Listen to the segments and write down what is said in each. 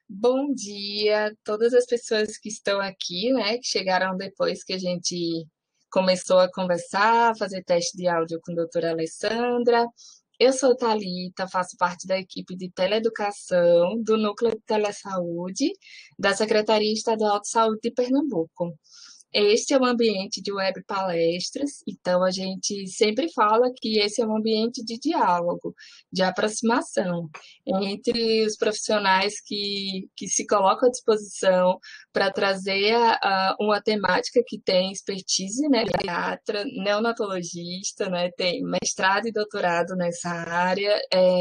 Bom dia a todas as pessoas que estão aqui, né, que chegaram depois que a gente começou a conversar, fazer teste de áudio com a doutora Alessandra. Eu sou Thalita, faço parte da equipe de teleeducação do Núcleo de Telesaúde da Secretaria Estadual de Saúde de Pernambuco. Este é um ambiente de web palestras, então a gente sempre fala que esse é um ambiente de diálogo, de aproximação entre os profissionais que se colocam à disposição para trazer uma temática que tem expertise, né, pediatra, neonatologista, né, tem mestrado e doutorado nessa área,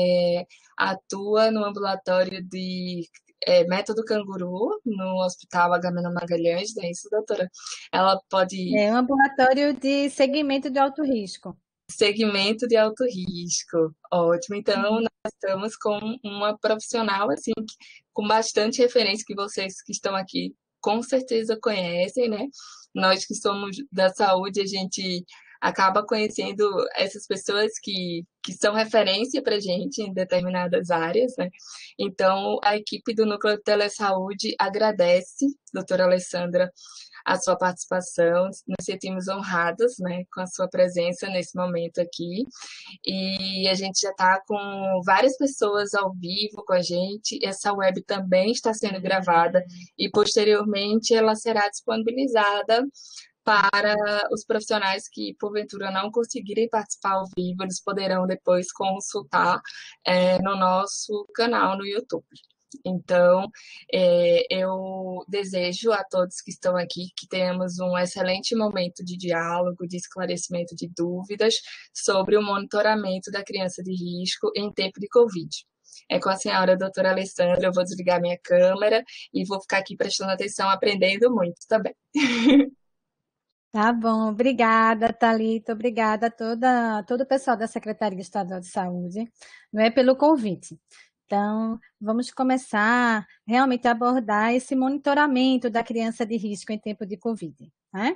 atua no ambulatório de método canguru no Hospital Agamenon Magalhães, não é isso, doutora? Ela pode É um ambulatório de segmento de alto risco. segmento de alto risco. Ótimo. Então, Uhum. nós estamos com uma profissional assim com bastante referência que vocês que estão aqui com certeza conhecem, né? Nós que somos da saúde, a gente acaba conhecendo essas pessoas que são referência para a gente em determinadas áreas, né? Então, a equipe do Núcleo de Telesaúde agradece, doutora Alessandra, a sua participação. Nos sentimos honrados, né, com a sua presença nesse momento aqui. E a gente já está com várias pessoas ao vivo com a gente. Essa web também está sendo gravada e posteriormente ela será disponibilizada para os profissionais que porventura não conseguirem participar ao vivo, eles poderão depois consultar no nosso canal no YouTube. Então, eu desejo a todos que estão aqui que tenhamos um excelente momento de diálogo, de esclarecimento de dúvidas sobre o monitoramento da criança de risco em tempo de Covid. É com a senhora, doutora Alessandra, eu vou desligar minha câmera e vou ficar aqui prestando atenção, aprendendo muito também. Tá bom, obrigada, Thalita, obrigada a todo o pessoal da Secretaria Estadual de Saúde, não é, pelo convite. Então, vamos começar realmente a abordar esse monitoramento da criança de risco em tempo de Covid, né?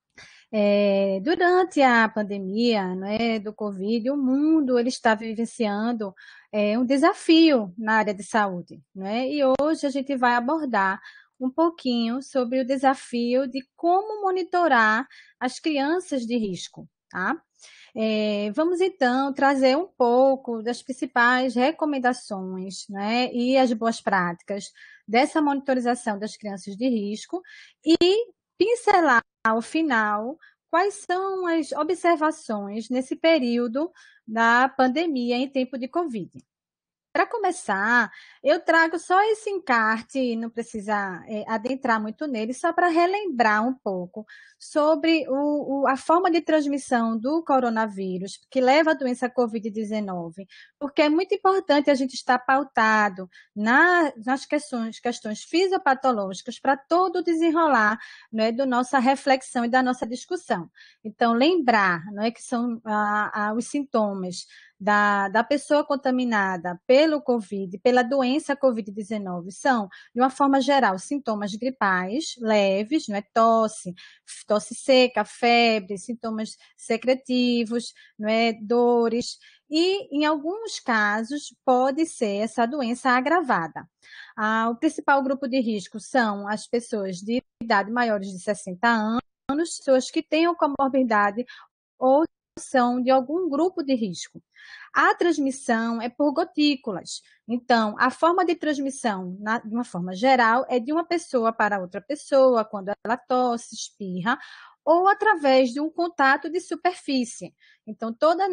Durante a pandemia, né, do Covid, o mundo ele está vivenciando um desafio na área de saúde, né? E hoje a gente vai abordar um pouquinho sobre o desafio de como monitorar as crianças de risco, tá? Vamos então trazer um pouco das principais recomendações, né, e as boas práticas dessa monitorização das crianças de risco e pincelar ao final quais são as observações nesse período da pandemia em tempo de Covid. Para começar, eu trago só esse encarte, não precisa adentrar muito nele, só para relembrar um pouco sobre a forma de transmissão do coronavírus, que leva à doença Covid-19, porque é muito importante a gente estar pautado nas questões fisiopatológicas para todo o desenrolar, né, da nossa reflexão e da nossa discussão. Então, lembrar, não é, que são os sintomas da pessoa contaminada pelo Covid, pela doença Covid-19, são, de uma forma geral, sintomas gripais leves, não é? Tosse seca, febre, sintomas secretivos, não é? Dores, e, em alguns casos, pode ser essa doença agravada. O principal grupo de risco são as pessoas de idade maiores de 60 anos, pessoas que tenham comorbidade ou são de algum grupo de risco. A transmissão é por gotículas. Então, a forma de transmissão, de uma forma geral, é de uma pessoa para outra pessoa, quando ela tosse, espirra, ou através de um contato de superfície. Então,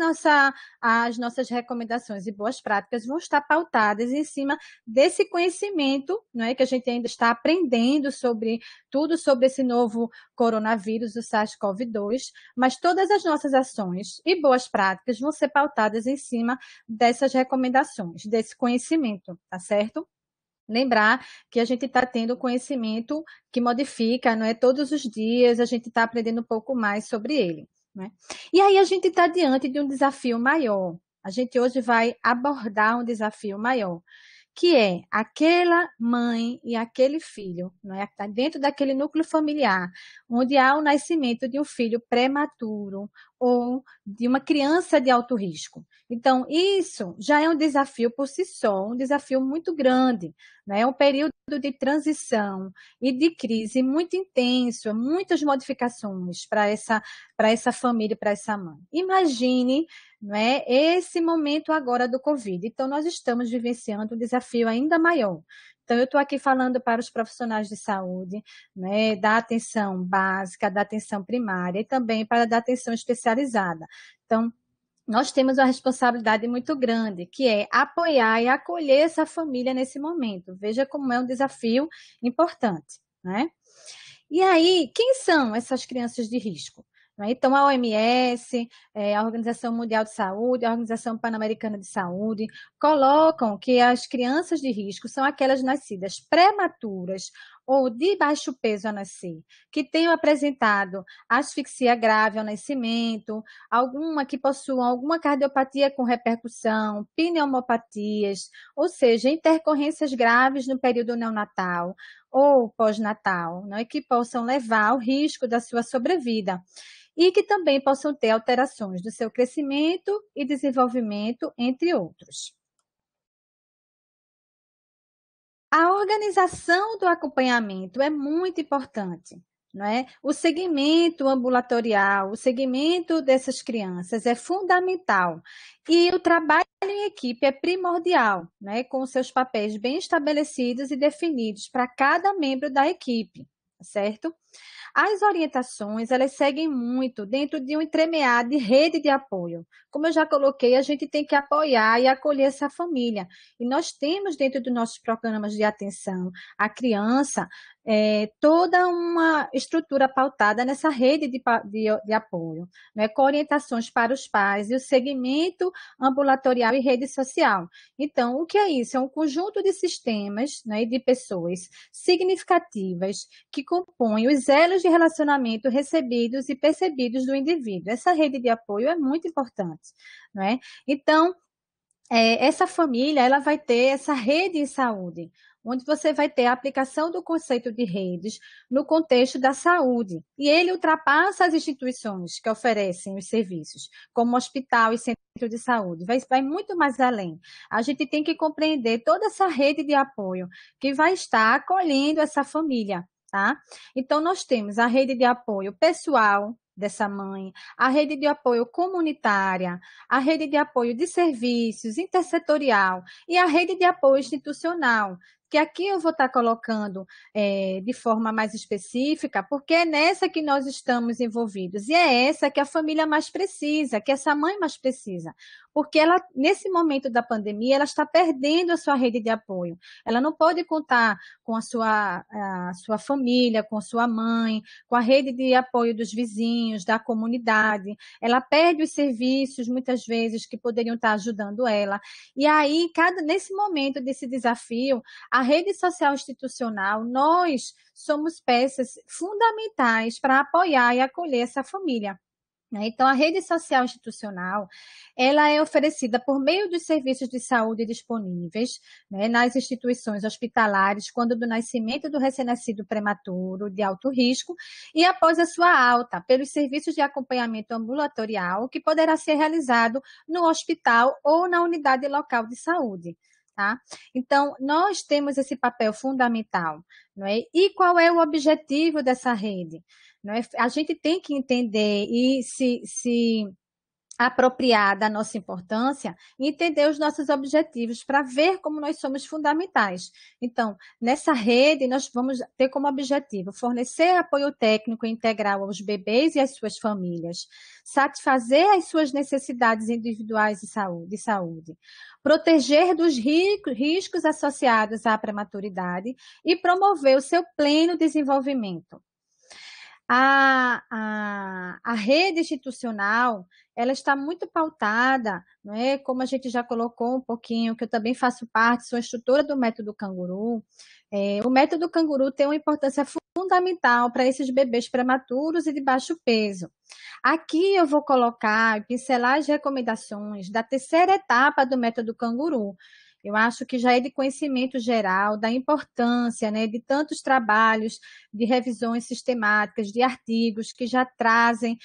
as nossas recomendações e boas práticas vão estar pautadas em cima desse conhecimento, não é, que a gente ainda está aprendendo sobre tudo sobre esse novo coronavírus, o SARS-CoV-2, mas todas as nossas ações e boas práticas vão ser pautadas em cima dessas recomendações, desse conhecimento, tá certo? Lembrar que a gente está tendo conhecimento que modifica, não é? Todos os dias a gente está aprendendo um pouco mais sobre ele, né? E aí a gente está diante de um desafio maior. A gente hoje vai abordar um desafio maior, que é aquela mãe e aquele filho, não é? Está dentro daquele núcleo familiar, onde há o nascimento de um filho prematuro, ou de uma criança de alto risco. Então, isso já é um desafio por si só, um desafio muito grande, né? É um período de transição e de crise muito intenso, muitas modificações para essa família, para essa mãe. Imagine, não é, esse momento agora do Covid. Então, nós estamos vivenciando um desafio ainda maior. Então, eu estou aqui falando para os profissionais de saúde, né, da atenção básica, da atenção primária e também para da atenção especializada. Então, nós temos uma responsabilidade muito grande, que é apoiar e acolher essa família nesse momento. Veja como é um desafio importante, né? E aí, quem são essas crianças de risco? Então, a OMS, a Organização Mundial de Saúde, a Organização Pan-Americana de Saúde, colocam que as crianças de risco são aquelas nascidas prematuras ou de baixo peso a nascer, que tenham apresentado asfixia grave ao nascimento, alguma que possuam alguma cardiopatia com repercussão, pneumopatias, ou seja, intercorrências graves no período neonatal ou pós-natal, não é, que possam levar ao risco da sua sobrevida e que também possam ter alterações do seu crescimento e desenvolvimento, entre outros. A organização do acompanhamento é muito importante, não é? O segmento ambulatorial, o segmento dessas crianças é fundamental e o trabalho em equipe é primordial, né? Com seus papéis bem estabelecidos e definidos para cada membro da equipe, certo? As orientações, elas seguem muito dentro de um entremeado de rede de apoio. Como eu já coloquei, a gente tem que apoiar e acolher essa família. E nós temos dentro dos nossos programas de atenção à criança toda uma estrutura pautada nessa rede de apoio, né, com orientações para os pais e o segmento ambulatorial e rede social. Então, o que é isso? É um conjunto de sistemas, né, e de pessoas significativas que compõem os elos de relacionamento recebidos e percebidos do indivíduo. Essa rede de apoio é muito importante, não é? Então, essa família, ela vai ter essa rede de saúde, onde você vai ter a aplicação do conceito de redes no contexto da saúde. E ele ultrapassa as instituições que oferecem os serviços, como hospital e centro de saúde, vai muito mais além. A gente tem que compreender toda essa rede de apoio que vai estar acolhendo essa família, tá? Então, nós temos a rede de apoio pessoal dessa mãe, a rede de apoio comunitária, a rede de apoio de serviços, intersetorial e a rede de apoio institucional, que aqui eu vou estar colocando de forma mais específica, porque é nessa que nós estamos envolvidos e é essa que a família mais precisa, que essa mãe mais precisa, porque ela, nesse momento da pandemia, ela está perdendo a sua rede de apoio, ela não pode contar com a sua família, com a sua mãe, com a rede de apoio dos vizinhos, da comunidade, ela perde os serviços, muitas vezes, que poderiam estar ajudando ela. E aí, nesse momento desse desafio, a rede social institucional, nós somos peças fundamentais para apoiar e acolher essa família. Então, a rede social institucional, ela é oferecida por meio dos serviços de saúde disponíveis, né, nas instituições hospitalares, quando do nascimento do recém-nascido prematuro, de alto risco, e após a sua alta, pelos serviços de acompanhamento ambulatorial, que poderá ser realizado no hospital ou na unidade local de saúde. Tá? Então, nós temos esse papel fundamental, não é? E qual é o objetivo dessa rede? Não é? A gente tem que entender e se apropriar da nossa importância e entender os nossos objetivos para ver como nós somos fundamentais. Então, nessa rede, nós vamos ter como objetivo fornecer apoio técnico integral aos bebês e às suas famílias, satisfazer as suas necessidades individuais de saúde, proteger dos riscos associados à prematuridade e promover o seu pleno desenvolvimento. A rede institucional, ela está muito pautada, não é? Como a gente já colocou um pouquinho, que eu também faço parte, sou instrutora do método Canguru. O método Canguru tem uma importância fundamental para esses bebês prematuros e de baixo peso. Aqui eu vou colocar e pincelar as recomendações da terceira etapa do método Canguru, Eu acho que já é de conhecimento geral da importância, né, de tantos trabalhos de revisões sistemáticas, de artigos que já trazem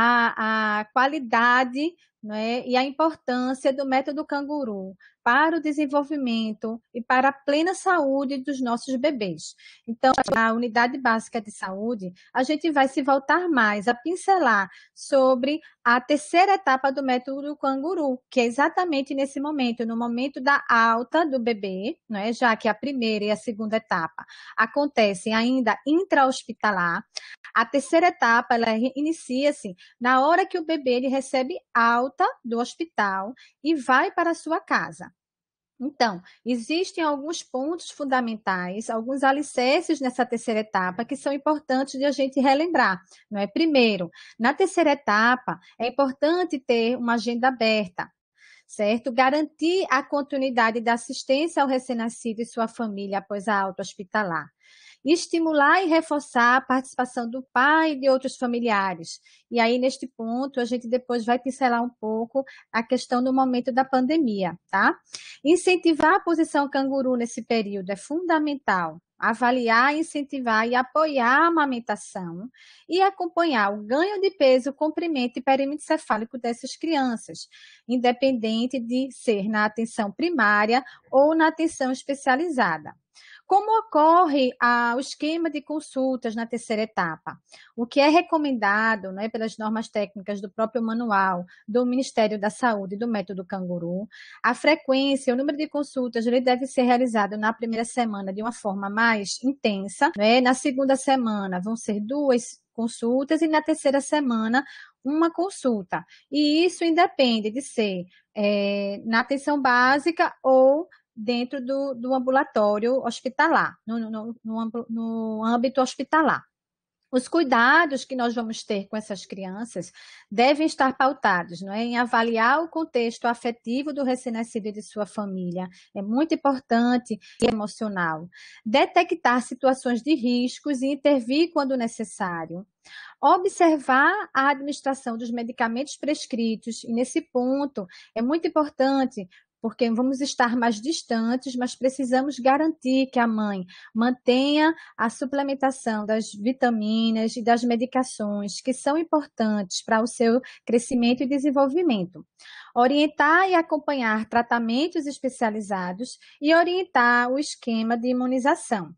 a qualidade, né, e a importância do método canguru para o desenvolvimento e para a plena saúde dos nossos bebês. Então, a unidade básica de saúde, a gente vai se voltar mais a pincelar sobre a terceira etapa do método canguru, que é exatamente nesse momento, no momento da alta do bebê, né, já que a primeira e a segunda etapa acontecem ainda intra-hospitalar. A terceira etapa, ela inicia-se na hora que o bebê ele recebe alta do hospital e vai para a sua casa. Então, existem alguns pontos fundamentais, alguns alicerces nessa terceira etapa que são importantes de a gente relembrar, não é? Primeiro, na terceira etapa, é importante ter uma agenda aberta, certo? Garantir a continuidade da assistência ao recém-nascido e sua família após a alta hospitalar. Estimular e reforçar a participação do pai e de outros familiares. E aí, neste ponto, a gente depois vai pincelar um pouco a questão do momento da pandemia, tá? Incentivar a posição canguru nesse período é fundamental. Avaliar, incentivar e apoiar a amamentação e acompanhar o ganho de peso, comprimento e perímetro cefálico dessas crianças, independente de ser na atenção primária ou na atenção especializada. Como ocorre o esquema de consultas na terceira etapa? O que é recomendado, né, pelas normas técnicas do próprio manual do Ministério da Saúde do método canguru, a frequência, o número de consultas, ele deve ser realizado na primeira semana de uma forma mais intensa, né? Na segunda semana vão ser 2 consultas e na terceira semana uma consulta. E isso independe de ser na atenção básica ou dentro do ambulatório hospitalar, no âmbito hospitalar. Os cuidados que nós vamos ter com essas crianças devem estar pautados, não é, em avaliar o contexto afetivo do recém-nascido e de sua família. É muito importante e emocional. Detectar situações de riscos e intervir quando necessário. Observar a administração dos medicamentos prescritos, e nesse ponto é muito importante, porque vamos estar mais distantes, mas precisamos garantir que a mãe mantenha a suplementação das vitaminas e das medicações que são importantes para o seu crescimento e desenvolvimento. Orientar e acompanhar tratamentos especializados e orientar o esquema de imunização.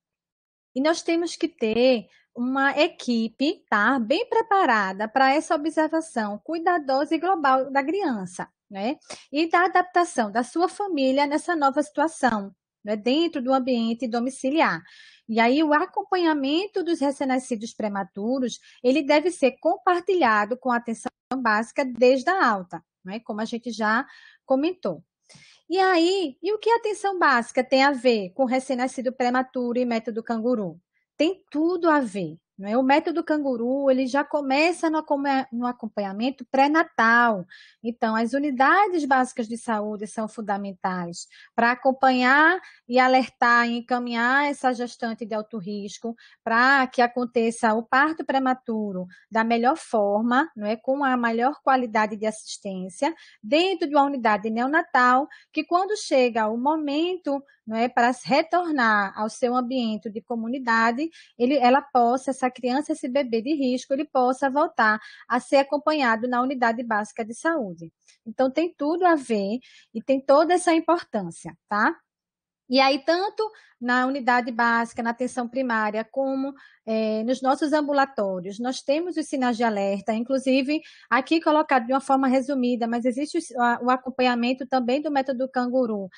E nós temos que ter uma equipe, tá, bem preparada para essa observação cuidadosa e global da criança, né? E da adaptação da sua família nessa nova situação, né, dentro do ambiente domiciliar. E aí o acompanhamento dos recém-nascidos prematuros, ele deve ser compartilhado com a atenção básica desde a alta, né, como a gente já comentou. E aí, e o que a atenção básica tem a ver com recém-nascido prematuro e método canguru? Tem tudo a ver, não é? O método canguru, ele já começa no acompanhamento pré-natal. Então, as unidades básicas de saúde são fundamentais para acompanhar e alertar e encaminhar essa gestante de alto risco para que aconteça o parto prematuro da melhor forma, não é? Com a melhor qualidade de assistência, dentro de uma unidade neonatal, que quando chega o momento, não é, para retornar ao seu ambiente de comunidade, ela possa, essa criança, esse bebê de risco, ele possa voltar a ser acompanhado na unidade básica de saúde. Então, tem tudo a ver e tem toda essa importância, tá? E aí, tanto na unidade básica, na atenção primária, como nos nossos ambulatórios, nós temos os sinais de alerta, inclusive aqui colocado de uma forma resumida, mas existe o acompanhamento também do método canguru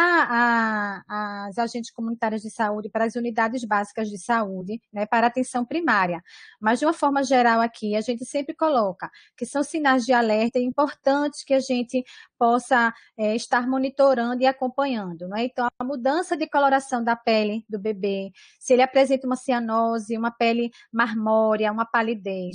para as agentes comunitárias de saúde, para as unidades básicas de saúde, né, para a atenção primária. Mas, de uma forma geral aqui, a gente sempre coloca que são sinais de alerta importantes que a gente possa estar monitorando e acompanhando, né? Então, a mudança de coloração da pele do bebê, se ele apresenta uma cianose, uma pele marmórea, uma palidez,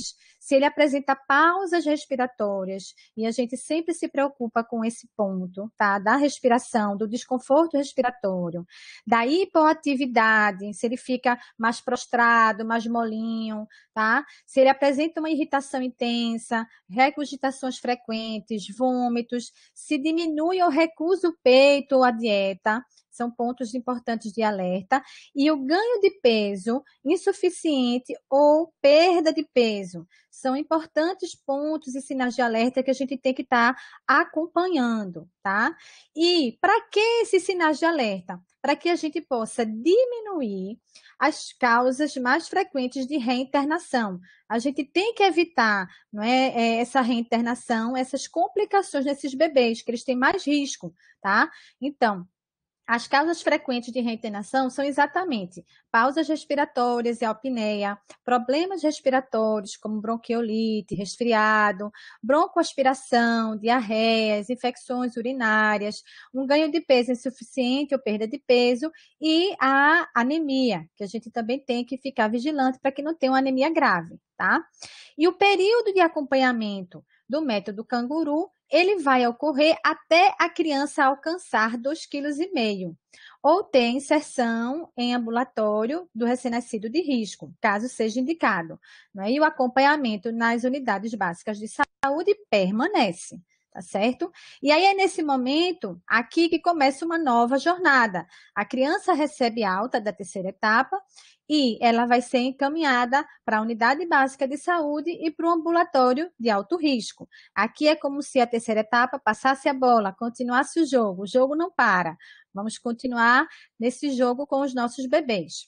se ele apresenta pausas respiratórias, e a gente sempre se preocupa com esse ponto, tá? Da respiração, do desconforto respiratório, da hipoatividade, se ele fica mais prostrado, mais molinho, tá? Se ele apresenta uma irritação intensa, regurgitações frequentes, vômitos, se diminui ou recusa o peito ou a dieta, são pontos importantes de alerta, e o ganho de peso insuficiente ou perda de peso. São importantes pontos e sinais de alerta que a gente tem que estar acompanhando, tá? E para que esses sinais de alerta? Para que a gente possa diminuir as causas mais frequentes de reinternação. A gente tem que evitar, não é, essa reinternação, essas complicações nesses bebês, que eles têm mais risco, tá? Então, as causas frequentes de reinternação são exatamente pausas respiratórias e apneia, problemas respiratórios como bronquiolite, resfriado, broncoaspiração, diarreias, infecções urinárias, um ganho de peso insuficiente ou perda de peso e a anemia, que a gente também tem que ficar vigilante para que não tenha uma anemia grave, tá? E o período de acompanhamento do método canguru, ele vai ocorrer até a criança alcançar 2,5 kg, ou ter inserção em ambulatório do recém-nascido de risco, caso seja indicado. Né? E o acompanhamento nas unidades básicas de saúde permanece, tá certo? E aí é nesse momento aqui que começa uma nova jornada. A criança recebe alta da terceira etapa e ela vai ser encaminhada para a unidade básica de saúde e para o ambulatório de alto risco. Aqui é como se a terceira etapa passasse a bola, continuasse o jogo não para. Vamos continuar nesse jogo com os nossos bebês.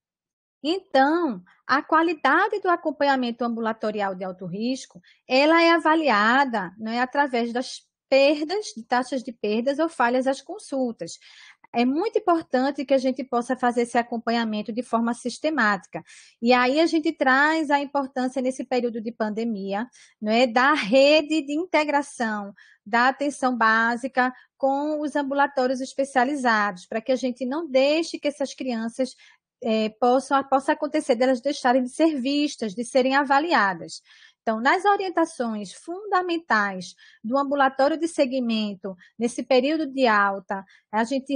Então, a qualidade do acompanhamento ambulatorial de alto risco, ela é avaliada, né, através das perdas, de taxas de perdas ou falhas às consultas. É muito importante que a gente possa fazer esse acompanhamento de forma sistemática. E aí a gente traz a importância nesse período de pandemia, né, da rede de integração da atenção básica com os ambulatórios especializados, para que a gente não deixe que essas crianças possa acontecer delas deixarem de ser vistas, de serem avaliadas. Então, nas orientações fundamentais do ambulatório de segmento, nesse período de alta, a gente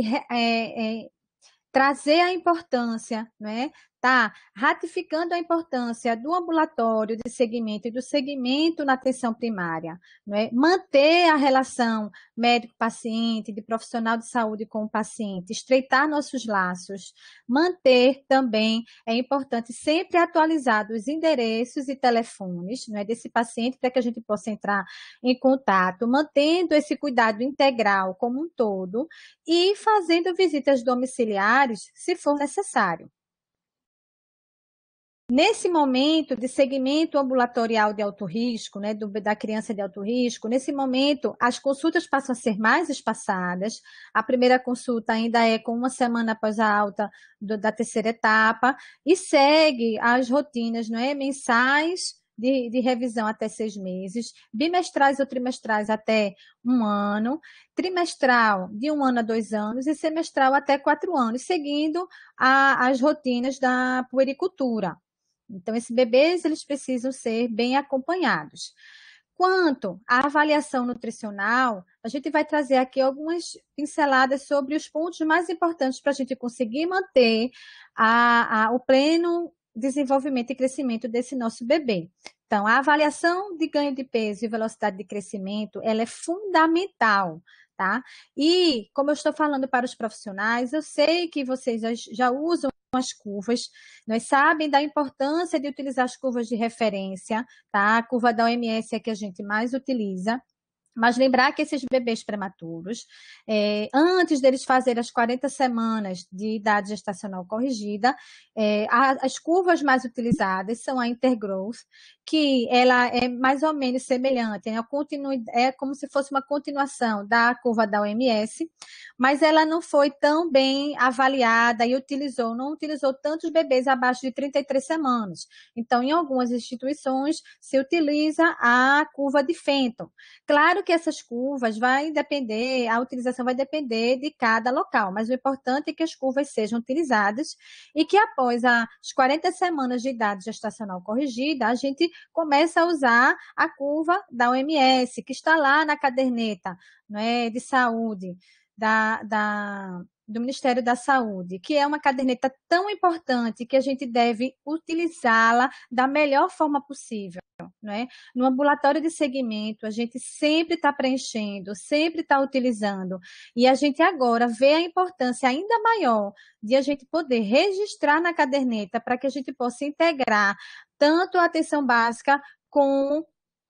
trazer a importância, né? Tá ratificando a importância do ambulatório de segmento e do segmento na atenção primária, né? Manter a relação médico-paciente, de profissional de saúde com o paciente, estreitar nossos laços, manter também, é importante sempre atualizar os endereços e telefones, né, desse paciente para que a gente possa entrar em contato, mantendo esse cuidado integral como um todo e fazendo visitas domiciliares se for necessário. Nesse momento de segmento ambulatorial de alto risco, né, da criança de alto risco, nesse momento as consultas passam a ser mais espaçadas. A primeira consulta ainda é com uma semana após a alta da terceira etapa e segue as rotinas, não é, mensais de revisão até 6 meses, bimestrais ou trimestrais até 1 ano, trimestral de 1 ano a 2 anos e semestral até 4 anos, seguindo as rotinas da puericultura. Então, esses bebês, eles precisam ser bem acompanhados. Quanto à avaliação nutricional, a gente vai trazer aqui algumas pinceladas sobre os pontos mais importantes para a gente conseguir manter o pleno desenvolvimento e crescimento desse nosso bebê. Então, a avaliação de ganho de peso e velocidade de crescimento, ela é fundamental, tá? E, como eu estou falando para os profissionais, eu sei que vocês já usam as curvas, nós sabem da importância de utilizar as curvas de referência, tá? A curva da OMS é a que a gente mais utiliza. Mas lembrar que esses bebês prematuros, antes deles fazerem as 40 semanas de idade gestacional corrigida, as curvas mais utilizadas são a Intergrowth, que ela é mais ou menos semelhante, né? É como se fosse uma continuação da curva da OMS, mas ela não foi tão bem avaliada e não utilizou tantos bebês abaixo de 33 semanas. Então, em algumas instituições, se utiliza a curva de Fenton. Claro que essas curvas a utilização vai depender de cada local, mas o importante é que as curvas sejam utilizadas e que após as 40 semanas de idade gestacional corrigida, a gente começa a usar a curva da OMS, que está lá na caderneta, não é, de saúde do Ministério da Saúde, que é uma caderneta tão importante que a gente deve utilizá-la da melhor forma possível. Não é? No ambulatório de segmento, a gente sempre está preenchendo, sempre está utilizando, e a gente agora vê a importância ainda maior de a gente poder registrar na caderneta para que a gente possa integrar tanto a atenção básica com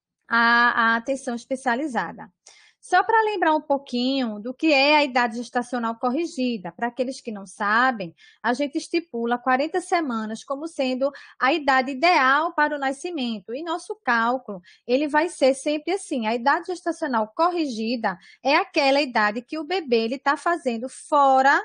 a atenção especializada. Só para lembrar um pouquinho do que é a idade gestacional corrigida, para aqueles que não sabem, a gente estipula 40 semanas como sendo a idade ideal para o nascimento. E nosso cálculo, ele vai ser sempre assim, a idade gestacional corrigida é aquela idade que o bebê está fazendo fora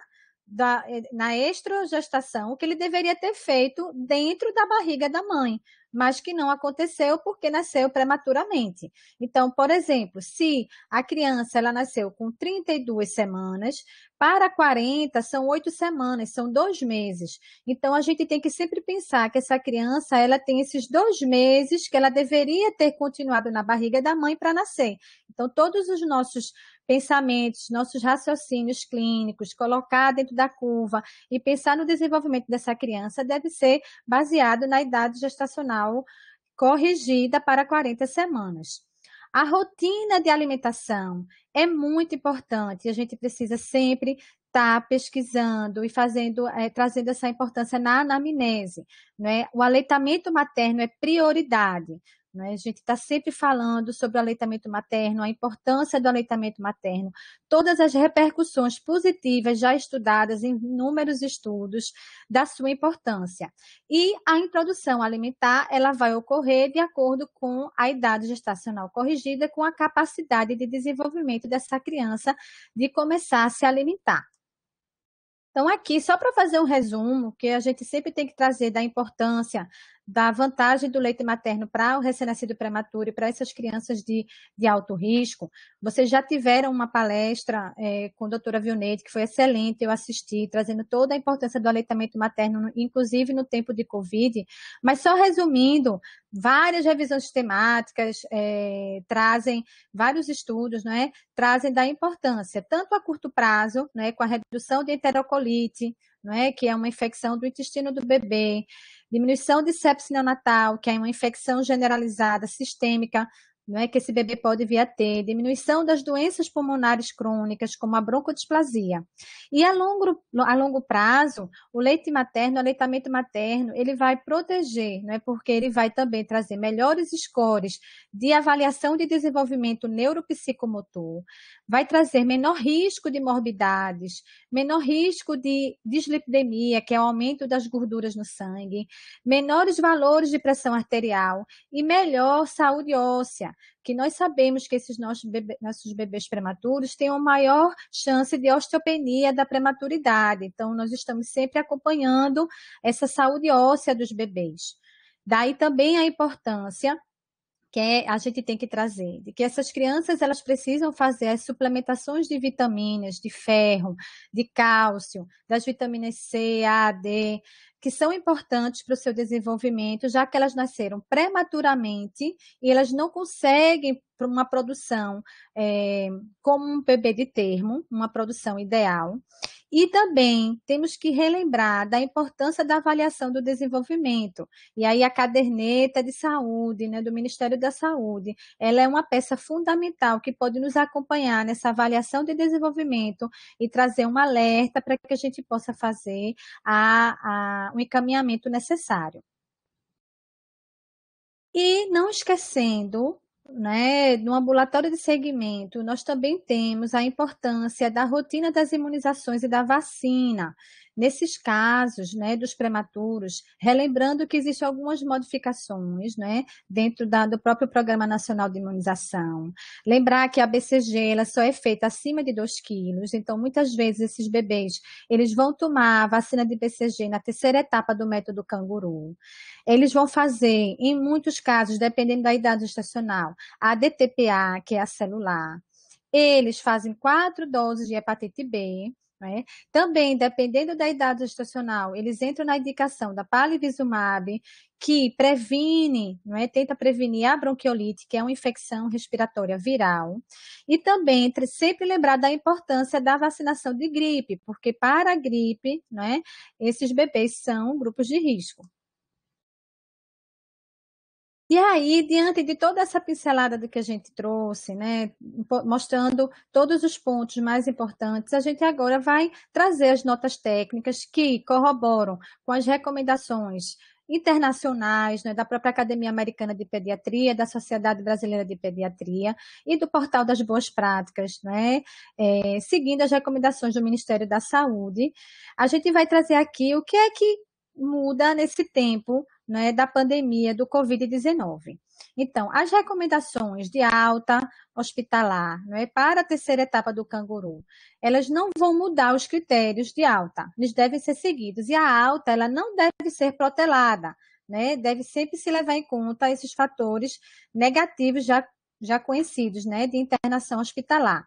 na estrogestação, o que ele deveria ter feito dentro da barriga da mãe, mas que não aconteceu porque nasceu prematuramente. Então, por exemplo, se a criança ela nasceu com 32 semanas, para 40 são 8 semanas, são 2 meses. Então, a gente tem que sempre pensar que essa criança ela tem esses 2 meses que ela deveria ter continuado na barriga da mãe para nascer. Então, todos os nossos pensamentos, nossos raciocínios clínicos, colocar dentro da curva e pensar no desenvolvimento dessa criança deve ser baseado na idade gestacional corrigida para 40 semanas. A rotina de alimentação é muito importante, a gente precisa sempre estar pesquisando e trazendo essa importância na anamnese, né? O aleitamento materno é prioridade. Né? A gente está sempre falando sobre o aleitamento materno, a importância do aleitamento materno, todas as repercussões positivas já estudadas em inúmeros estudos da sua importância. E a introdução alimentar, ela vai ocorrer de acordo com a idade gestacional corrigida, com a capacidade de desenvolvimento dessa criança de começar a se alimentar. Então, aqui, só para fazer um resumo, que a gente sempre tem que trazer da importância, da vantagem do leite materno para o recém-nascido prematuro e para essas crianças de alto risco. Vocês já tiveram uma palestra com a doutora Vionete, que foi excelente, eu assisti, trazendo toda a importância do aleitamento materno, inclusive no tempo de Covid. Mas só resumindo, várias revisões sistemáticas trazem vários estudos, não é? Trazem da importância, tanto a curto prazo, né, com a redução de enterocolite, não é? Que é uma infecção do intestino do bebê, diminuição de sepse neonatal, que é uma infecção generalizada sistêmica, não é, que esse bebê pode vir a ter, diminuição das doenças pulmonares crônicas, como a broncodisplasia. E a longo prazo, o aleitamento materno, ele vai proteger, não é, porque ele vai também trazer melhores scores de avaliação de desenvolvimento neuropsicomotor, vai trazer menor risco de morbidades, menor risco de dislipidemia, que é o aumento das gorduras no sangue, menores valores de pressão arterial e melhor saúde óssea, que nós sabemos que esses nossos bebês prematuros têm uma maior chance de osteopenia da prematuridade. Então, nós estamos sempre acompanhando essa saúde óssea dos bebês. Daí também a importância que a gente tem que trazer, de que essas crianças elas precisam fazer as suplementações de vitaminas, de ferro, de cálcio, das vitaminas C, A, D, que são importantes para o seu desenvolvimento, já que elas nasceram prematuramente e elas não conseguem para uma produção como um bebê de termo, uma produção ideal. E também temos que relembrar da importância da avaliação do desenvolvimento. E aí a caderneta de saúde, né, do Ministério da Saúde, ela é uma peça fundamental que pode nos acompanhar nessa avaliação de desenvolvimento e trazer um alerta para que a gente possa fazer o encaminhamento necessário. E não esquecendo, né, no ambulatório de segmento, nós também temos a importância da rotina das imunizações e da vacina. Nesses casos, né, dos prematuros, relembrando que existem algumas modificações, né, dentro do próprio Programa Nacional de Imunização. Lembrar que a BCG ela só é feita acima de 2 quilos, então muitas vezes esses bebês eles vão tomar a vacina de BCG na terceira etapa do método canguru. Eles vão fazer, em muitos casos, dependendo da idade gestacional, a DTPA, que é a celular. Eles fazem 4 doses de hepatite B, né? Também, dependendo da idade gestacional, eles entram na indicação da palivizumab, que previne, não é? Tenta prevenir a bronquiolite, que é uma infecção respiratória viral. E também sempre lembrar da importância da vacinação de gripe, porque para a gripe, né, esses bebês são grupos de risco. E aí, diante de toda essa pincelada do que a gente trouxe, né, mostrando todos os pontos mais importantes, a gente agora vai trazer as notas técnicas que corroboram com as recomendações internacionais, né, da própria Academia Americana de Pediatria, da Sociedade Brasileira de Pediatria e do Portal das Boas Práticas, né, seguindo as recomendações do Ministério da Saúde. A gente vai trazer aqui o que é que muda nesse tempo, né, da pandemia do Covid-19. Então, as recomendações de alta hospitalar, né, para a terceira etapa do canguru, elas não vão mudar os critérios de alta, eles devem ser seguidos. E a alta, ela não deve ser protelada, né, deve sempre se levar em conta esses fatores negativos já conhecidos, né, de internação hospitalar.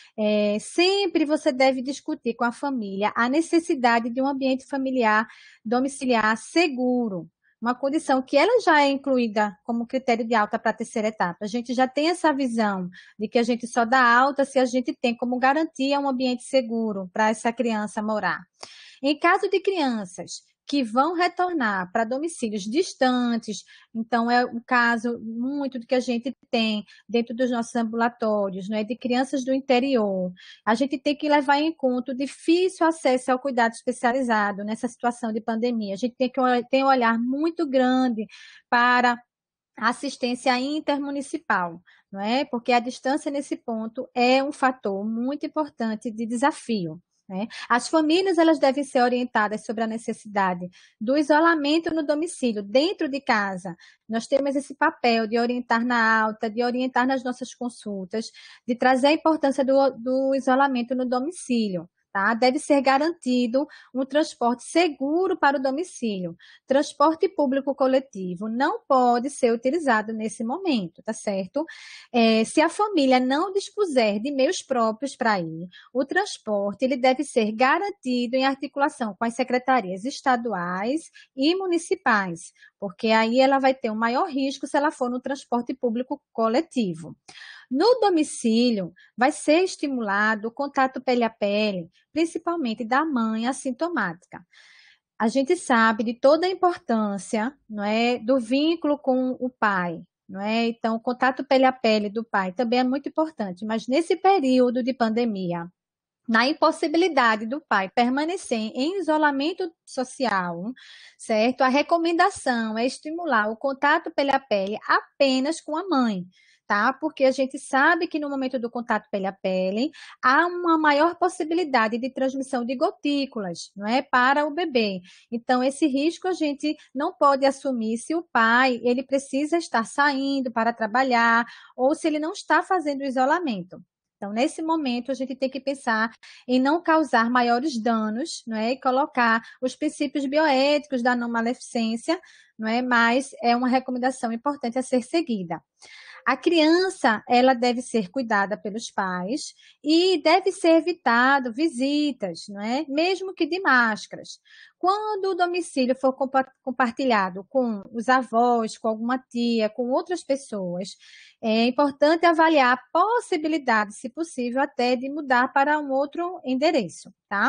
Sempre você deve discutir com a família a necessidade de um ambiente familiar domiciliar seguro, uma condição que ela já é incluída como critério de alta para a terceira etapa. A gente já tem essa visão de que a gente só dá alta se a gente tem como garantia um ambiente seguro para essa criança morar. Em caso de crianças que vão retornar para domicílios distantes, então é um caso muito do que a gente tem dentro dos nossos ambulatórios, né, de crianças do interior. A gente tem que levar em conta o difícil acesso ao cuidado especializado nessa situação de pandemia. A gente tem que ter um olhar muito grande para a assistência intermunicipal, não é? Porque a distância nesse ponto é um fator muito importante de desafio. Né? As famílias elas devem ser orientadas sobre a necessidade do isolamento no domicílio, dentro de casa. Nós temos esse papel de orientar na alta, de orientar nas nossas consultas, de trazer a importância do isolamento no domicílio. Tá? Deve ser garantido um transporte seguro para o domicílio. Transporte público coletivo não pode ser utilizado nesse momento, tá certo? Se a família não dispuser de meios próprios para ir, o transporte ele deve ser garantido em articulação com as secretarias estaduais e municipais, porque aí ela vai ter um maior risco se ela for no transporte público coletivo. No domicílio, vai ser estimulado o contato pele a pele, principalmente da mãe assintomática. A gente sabe de toda a importância, não é, do vínculo com o pai, não é? Então, o contato pele a pele do pai também é muito importante, mas nesse período de pandemia, na impossibilidade do pai permanecer em isolamento social, certo? A recomendação é estimular o contato pele a pele apenas com a mãe, tá? Porque a gente sabe que no momento do contato pele a pele há uma maior possibilidade de transmissão de gotículas, não é? Para o bebê. Então, esse risco a gente não pode assumir se o pai, ele precisa estar saindo para trabalhar ou se ele não está fazendo o isolamento. Então, nesse momento, a gente tem que pensar em não causar maiores danos, não é? E colocar os princípios bioéticos da não maleficência, não é? Mas é uma recomendação importante a ser seguida. A criança, ela deve ser cuidada pelos pais e deve ser evitado visitas, não é? Mesmo que de máscaras. Quando o domicílio for compartilhado com os avós, com alguma tia, com outras pessoas, é importante avaliar a possibilidade, se possível, até de mudar para um outro endereço, tá?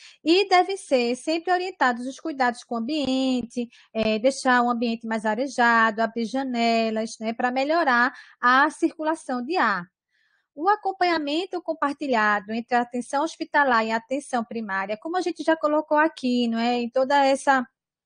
E devem ser sempre orientados os cuidados com o ambiente, deixar o ambiente mais arejado, abrir janelas, né, para melhorar a circulação de ar. O acompanhamento compartilhado entre a atenção hospitalar e a atenção primária, como a gente já colocou aqui, não é, em toda essa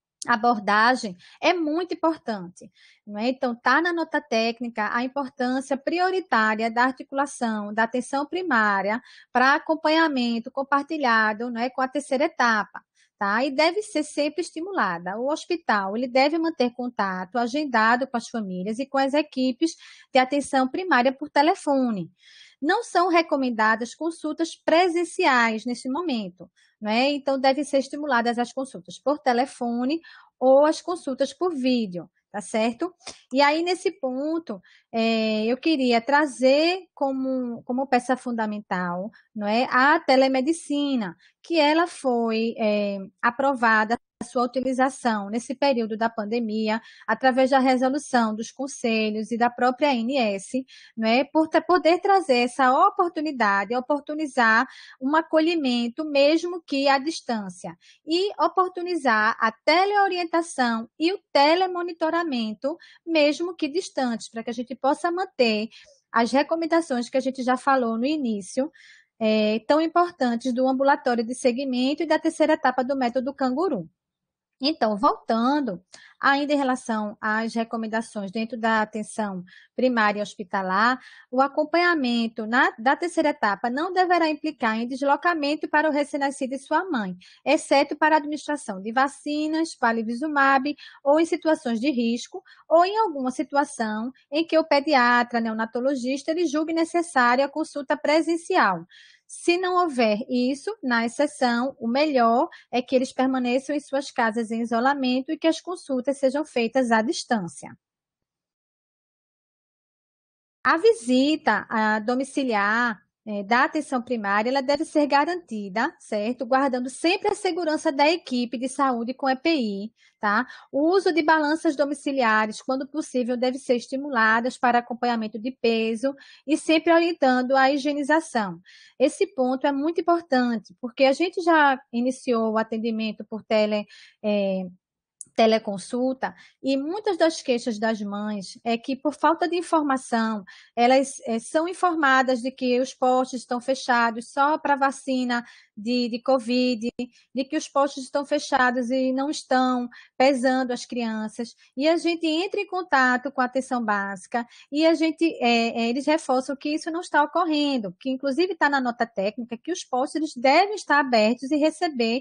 abordagem é muito importante, não é? Então, está na nota técnica a importância prioritária da articulação da atenção primária para acompanhamento compartilhado, não é, com a terceira etapa, tá? E deve ser sempre estimulada. O hospital, ele deve manter contato agendado com as famílias e com as equipes de atenção primária por telefone. Não são recomendadas consultas presenciais nesse momento, né? Então, devem ser estimuladas as consultas por telefone ou as consultas por vídeo, tá certo? E aí, nesse ponto, eu queria trazer como peça fundamental, não é, a telemedicina, que ela foi aprovada a sua utilização nesse período da pandemia, através da resolução dos conselhos e da própria ANS, não é, por poder trazer essa oportunidade, oportunizar um acolhimento, mesmo que à distância, e oportunizar a teleorientação e o telemonitoramento, mesmo que distantes, para que a gente possa manter as recomendações que a gente já falou no início, tão importantes do ambulatório de segmento e da terceira etapa do método Canguru. Então, voltando, ainda em relação às recomendações dentro da atenção primária hospitalar, o acompanhamento da terceira etapa não deverá implicar em deslocamento para o recém-nascido e sua mãe, exceto para a administração de vacinas, palivizumab, ou em situações de risco, ou em alguma situação em que o pediatra, neonatologista, ele julgue necessária a consulta presencial. Se não houver isso, na exceção, o melhor é que eles permaneçam em suas casas em isolamento e que as consultas sejam feitas à distância. A visita domiciliar da atenção primária, ela deve ser garantida, certo? Guardando sempre a segurança da equipe de saúde com EPI, tá? O uso de balanças domiciliares, quando possível, deve ser estimuladas para acompanhamento de peso e sempre orientando a higienização. Esse ponto é muito importante, porque a gente já iniciou o atendimento por teleconsulta, e muitas das queixas das mães é que, por falta de informação, elas são informadas de que os postos estão fechados só para vacina de Covid, de que os postos estão fechados e não estão pesando as crianças, e a gente entra em contato com a atenção básica, e eles reforçam que isso não está ocorrendo, que inclusive está na nota técnica, que os postos eles devem estar abertos e receber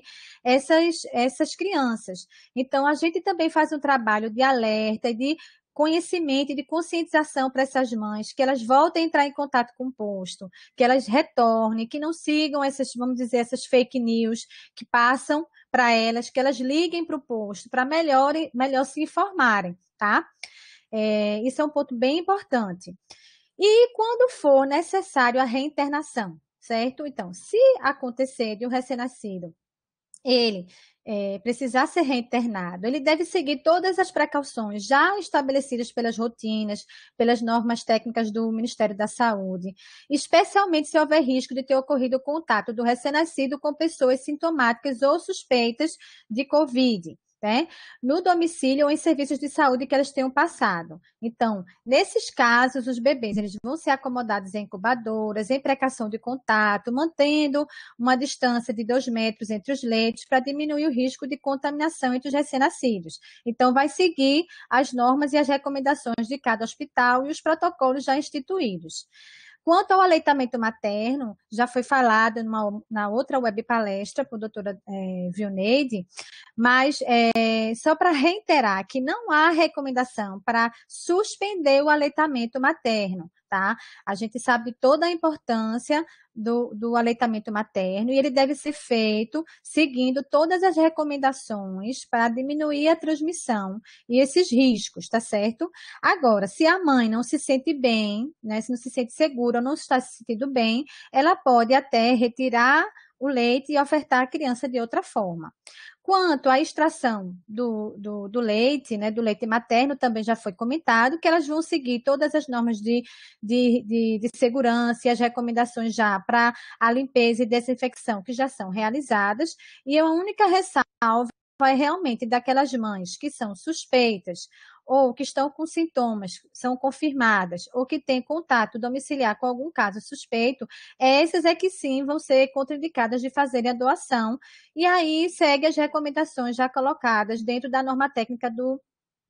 essas crianças. Então, a gente também faz um trabalho de alerta e de conhecimento e de conscientização para essas mães, que elas voltem a entrar em contato com o posto, que elas retornem, que não sigam vamos dizer, essas fake news que passam para elas, que elas liguem para o posto para melhor se informarem, tá? Isso é um ponto bem importante. E quando for necessário a reinternação, certo? Então, se acontecer de um recém-nascido ele precisar ser reinternado, ele deve seguir todas as precauções já estabelecidas pelas rotinas, pelas normas técnicas do Ministério da Saúde, especialmente se houver risco de ter ocorrido o contato do recém-nascido com pessoas sintomáticas ou suspeitas de Covid, né? No domicílio ou em serviços de saúde que elas tenham passado. Então, nesses casos, os bebês eles vão ser acomodados em incubadoras, em precaução de contato, mantendo uma distância de 2 metros entre os leitos para diminuir o risco de contaminação entre os recém-nascidos. Então, vai seguir as normas e as recomendações de cada hospital e os protocolos já instituídos. Quanto ao aleitamento materno, já foi falado na outra web palestra por doutora Vilneide, mas só para reiterar que não há recomendação para suspender o aleitamento materno, tá? A gente sabe toda a importância do aleitamento materno e ele deve ser feito seguindo todas as recomendações para diminuir a transmissão e esses riscos, tá certo? Agora, se a mãe não se sente bem, né, se não se sente segura ou não está se sentindo bem, ela pode até retirar o leite e ofertar à criança de outra forma. Quanto à extração do leite, né, do leite materno, também já foi comentado que elas vão seguir todas as normas de segurança e as recomendações já para a limpeza e desinfecção que já são realizadas, e a única ressalva é realmente daquelas mães que são suspeitas ou que estão com sintomas, são confirmadas, ou que têm contato domiciliar com algum caso suspeito, essas é que sim vão ser contraindicadas de fazerem a doação, e aí segue as recomendações já colocadas dentro da norma técnica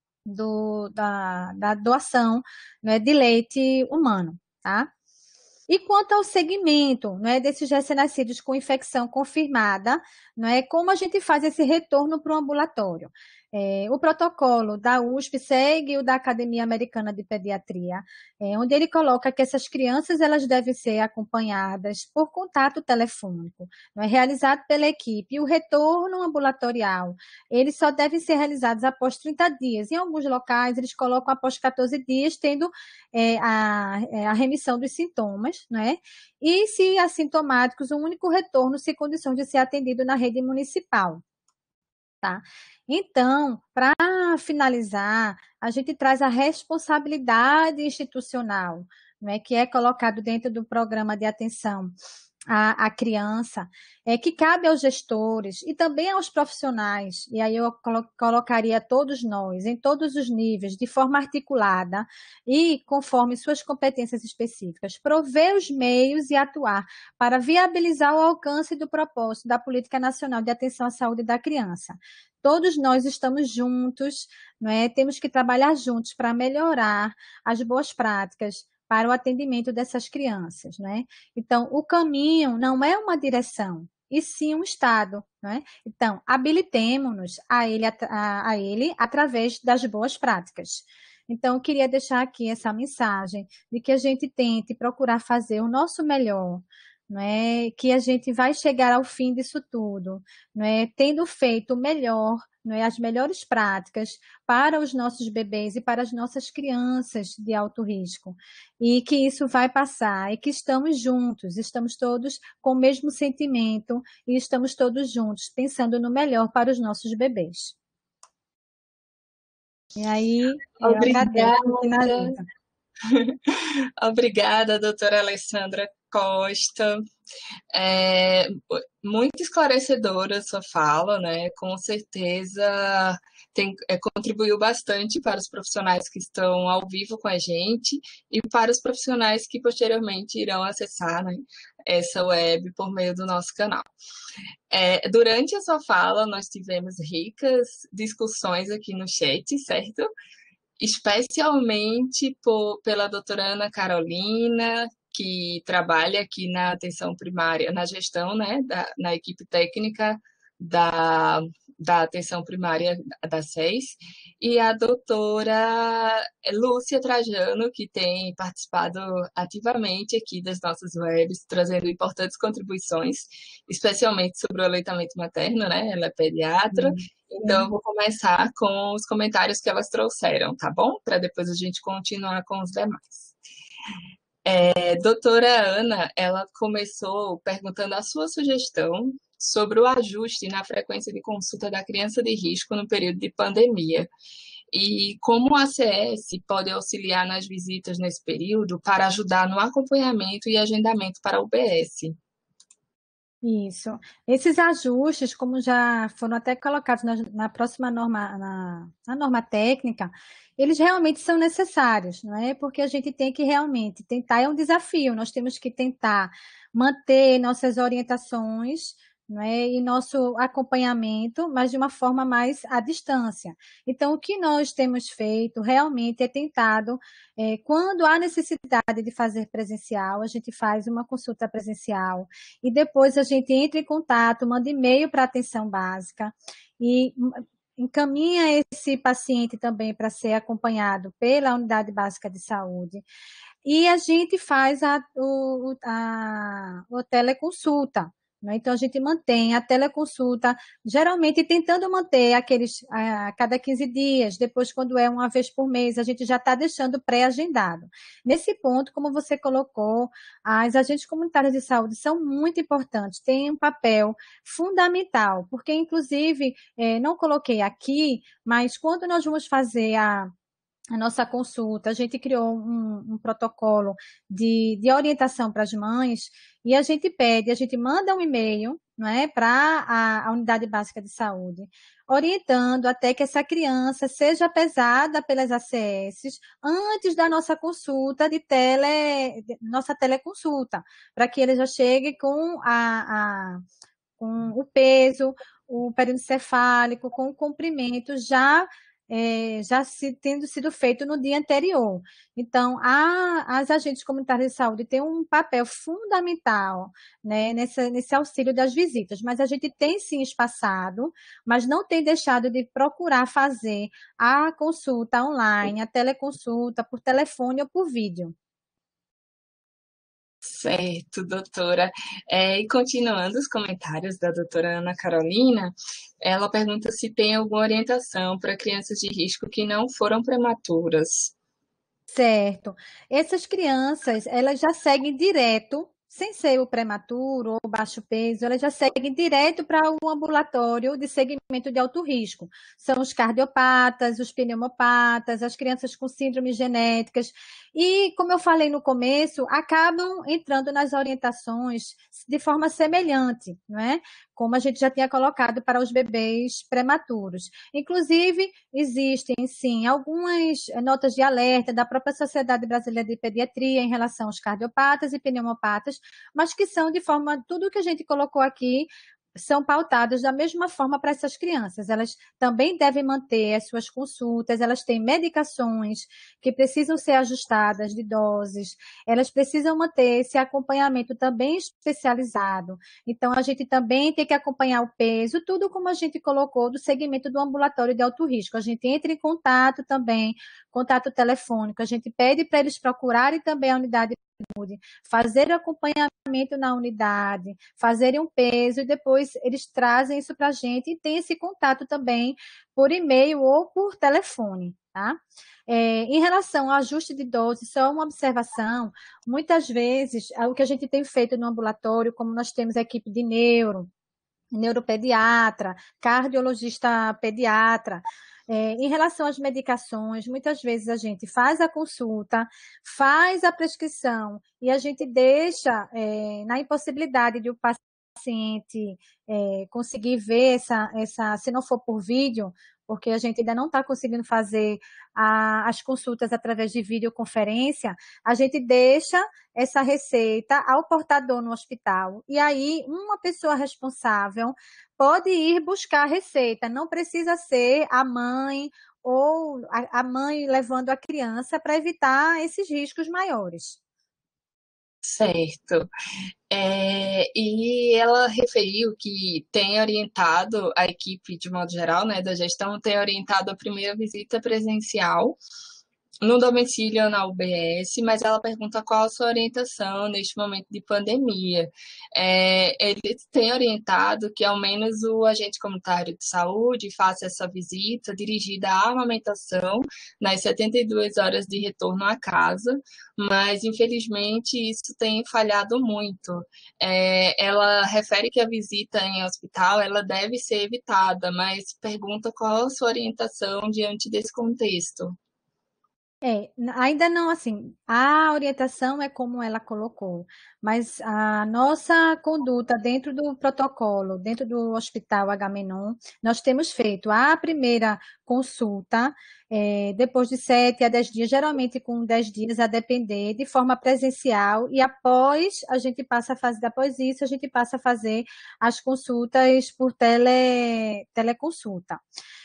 da doação, né, de leite humano, tá? E quanto ao segmento, não é, desses recém-nascidos com infecção confirmada, não é, como a gente faz esse retorno para o ambulatório? O protocolo da USP segue o da Academia Americana de Pediatria, onde ele coloca que essas crianças elas devem ser acompanhadas por contato telefônico, não é, realizado pela equipe. E o retorno ambulatorial, eles só devem ser realizados após 30 dias. Em alguns locais, eles colocam após 14 dias, tendo a remissão dos sintomas, né? E, se assintomáticos, o único retorno se condições de ser atendido na rede municipal. Tá? Então, para finalizar, a gente traz a responsabilidade institucional, né, que é colocado dentro do programa de atenção à criança, que cabe aos gestores e também aos profissionais, e aí eu colocaria todos nós, em todos os níveis, de forma articulada e conforme suas competências específicas, prover os meios e atuar para viabilizar o alcance do propósito da Política Nacional de Atenção à Saúde da Criança. Todos nós estamos juntos, não é? Temos que trabalhar juntos para melhorar as boas práticas para o atendimento dessas crianças, né? Então, o caminho não é uma direção, e sim um estado, né? Então, habilitemo-nos a ele através das boas práticas. Então, eu queria deixar aqui essa mensagem de que a gente tente procurar fazer o nosso melhor, não é? Que a gente vai chegar ao fim disso tudo, não é? Tendo feito o melhor, não é? As melhores práticas para os nossos bebês e para as nossas crianças de alto risco. E que isso vai passar, e que estamos juntos, estamos todos com o mesmo sentimento e estamos todos juntos, pensando no melhor para os nossos bebês. E aí, eu agradeço, Obrigada. finalizo. Obrigada, doutora Alessandra Costa. É, muito esclarecedora a sua fala, né? Com certeza contribuiu bastante para os profissionais que estão ao vivo com a gente e para os profissionais que posteriormente irão acessar, né, essa web por meio do nosso canal. Durante a sua fala, nós tivemos ricas discussões aqui no chat, certo? Especialmente pela doutora Ana Carolina, que trabalha aqui na atenção primária, na gestão, né, na equipe técnica da, da atenção primária da SES, e a doutora Lúcia Trajano, que tem participado ativamente aqui das nossas webs, trazendo importantes contribuições, especialmente sobre o aleitamento materno, né? Ela é pediatra. Então, eu vou começar com os comentários que elas trouxeram, tá bom? Para depois a gente continuar com os demais. Doutora Ana, ela começou perguntando a sua sugestão sobre o ajuste na frequência de consulta da criança de risco no período de pandemia e como a ACS pode auxiliar nas visitas nesse período para ajudar no acompanhamento e agendamento para a UBS. Isso. Esses ajustes, como já foram até colocados na próxima norma, na norma técnica, eles realmente são necessários, não é? Porque a gente tem que realmente tentar, é um desafio, nós temos que tentar manter nossas orientações, não é? E nosso acompanhamento, mas de uma forma mais à distância. Então, o que nós temos feito realmente é tentado, quando há necessidade de fazer presencial, a gente faz uma consulta presencial e depois a gente entra em contato, manda e-mail para a atenção básica e encaminha esse paciente também para ser acompanhado pela unidade básica de saúde. E a gente faz a teleconsulta. Né? Então, a gente mantém a teleconsulta, geralmente tentando manter aqueles a cada 15 dias, depois, quando é uma vez por mês, a gente já está deixando pré-agendado. Nesse ponto, como você colocou, as agentes comunitárias de saúde são muito importantes, têm um papel fundamental, porque, inclusive, não coloquei aqui, mas quando nós vamos fazer a nossa consulta, a gente criou um protocolo de orientação para as mães e a gente manda um e-mail, não é, para a unidade básica de saúde, orientando até que essa criança seja pesada pelas ACS antes da nossa consulta nossa teleconsulta, para que ele já chegue com o peso, o período cefálico, com o comprimento já tendo sido feito no dia anterior. Então, as agentes comunitárias de saúde têm um papel fundamental, né, nesse auxílio das visitas, mas a gente tem sim espaçado, mas não tem deixado de procurar fazer a consulta online, a teleconsulta por telefone ou por vídeo. Certo, doutora. E continuando os comentários da doutora Ana Carolina, ela pergunta se tem alguma orientação para crianças de risco que não foram prematuras. Certo. Essas crianças, elas já seguem direto, sem ser o prematuro ou o baixo peso, elas já seguem direto para o ambulatório de segmento de alto risco. São os cardiopatas, os pneumopatas, as crianças com síndromes genéticas. E, como eu falei no começo, acabam entrando nas orientações de forma semelhante, não é? Como a gente já tinha colocado para os bebês prematuros. Inclusive, existem, sim, algumas notas de alerta da própria Sociedade Brasileira de Pediatria em relação aos cardiopatas e pneumopatas, mas que são de forma, tudo que a gente colocou aqui, são pautadas da mesma forma para essas crianças. Elas também devem manter as suas consultas, elas têm medicações que precisam ser ajustadas de doses, elas precisam manter esse acompanhamento também especializado. Então, a gente também tem que acompanhar o peso, tudo como a gente colocou do segmento do ambulatório de alto risco. A gente entra em contato também, contato telefônico, a gente pede para eles procurarem também a unidade de saúde, fazer acompanhamento na unidade, fazerem um peso e depois eles trazem isso para a gente e tem esse contato também por e-mail ou por telefone, tá? Em relação ao ajuste de dose, só uma observação, muitas vezes, o que a gente tem feito no ambulatório, como nós temos a equipe de neuropediatra, cardiologista pediatra. Em relação às medicações, muitas vezes a gente faz a consulta, faz a prescrição e a gente deixa na impossibilidade de o paciente conseguir ver se não for por vídeo, porque a gente ainda não está conseguindo fazer as consultas através de videoconferência, a gente deixa essa receita ao portador no hospital. E aí, uma pessoa responsável pode ir buscar a receita, não precisa ser a mãe ou a mãe levando a criança para evitar esses riscos maiores. Certo. E ela referiu que tem orientado a equipe, de modo geral, né, da gestão, tem orientado a primeira visita presencial no domicílio ou na UBS, mas ela pergunta qual a sua orientação neste momento de pandemia. Ele tem orientado que ao menos o agente comunitário de saúde faça essa visita dirigida à amamentação nas 72 horas de retorno à casa, mas infelizmente isso tem falhado muito. Ela refere que a visita em hospital ela deve ser evitada, mas pergunta qual a sua orientação diante desse contexto. Ainda não, assim, a orientação é como ela colocou, mas a nossa conduta dentro do protocolo, dentro do Hospital Agamenon, nós temos feito a primeira consulta, depois de 7 a 10 dias, geralmente com 10 dias a depender, de forma presencial, e após isso, a gente passa a fazer as consultas por teleconsulta.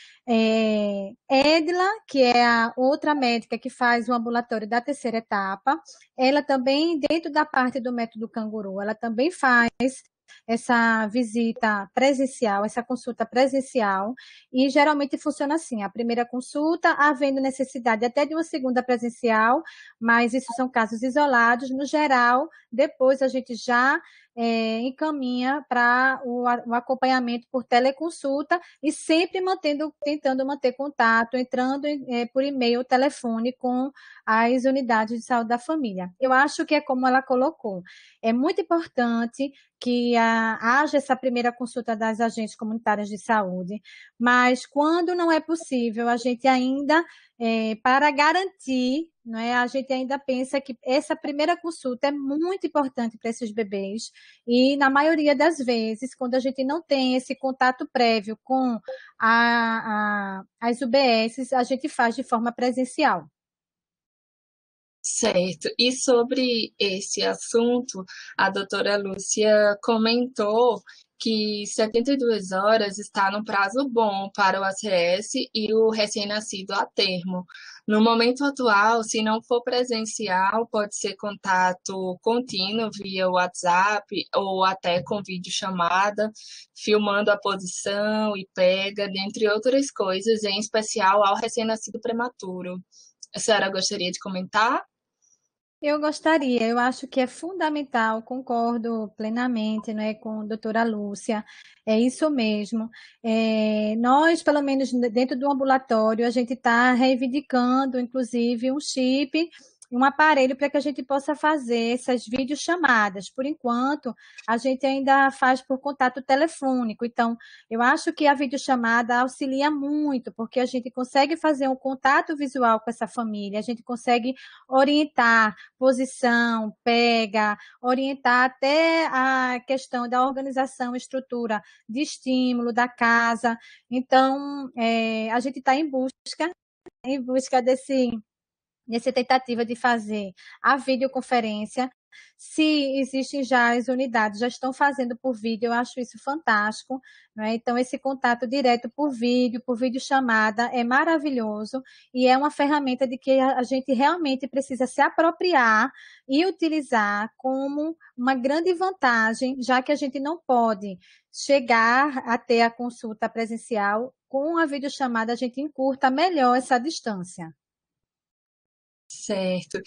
Edla, que é a outra médica que faz o ambulatório da terceira etapa, ela também, dentro da parte do método canguru, ela também faz essa visita presencial, essa consulta presencial, e geralmente funciona assim: a primeira consulta, havendo necessidade até de uma segunda presencial, mas isso são casos isolados. No geral, depois a gente já encaminha para o acompanhamento por teleconsulta e sempre tentando manter contato, entrando por e-mail, telefone com as unidades de saúde da família. Eu acho que é como ela colocou. É muito importante que haja essa primeira consulta das agentes comunitárias de saúde, mas quando não é possível, a gente ainda, para garantir, não é, a gente ainda pensa que essa primeira consulta é muito importante para esses bebês e, na maioria das vezes, quando a gente não tem esse contato prévio com as UBSs, a gente faz de forma presencial. Certo. E sobre esse assunto, a doutora Lúcia comentou que 72 horas está no prazo bom para o ACS e o recém-nascido a termo. No momento atual, se não for presencial, pode ser contato contínuo via WhatsApp ou até com videochamada, filmando a posição e pega, dentre outras coisas, em especial ao recém-nascido prematuro. A senhora gostaria de comentar? Eu gostaria, eu acho que é fundamental, concordo plenamente, não é, com a doutora Lúcia, é isso mesmo. Nós, pelo menos dentro do ambulatório, a gente está reivindicando, inclusive, um chip, um aparelho para que a gente possa fazer essas videochamadas. Por enquanto, a gente ainda faz por contato telefônico, então, eu acho que a videochamada auxilia muito, porque a gente consegue fazer um contato visual com essa família, a gente consegue orientar posição, pega, orientar até a questão da organização, estrutura de estímulo da casa. Então, a gente está em busca nessa tentativa de fazer a videoconferência. Se existem já as unidades, já estão fazendo por vídeo, eu acho isso fantástico, não é? Então, esse contato direto por vídeo chamada, é maravilhoso e é uma ferramenta de que a gente realmente precisa se apropriar e utilizar como uma grande vantagem, já que a gente não pode chegar a ter a consulta presencial, com a videochamada a gente encurta melhor essa distância. Certo.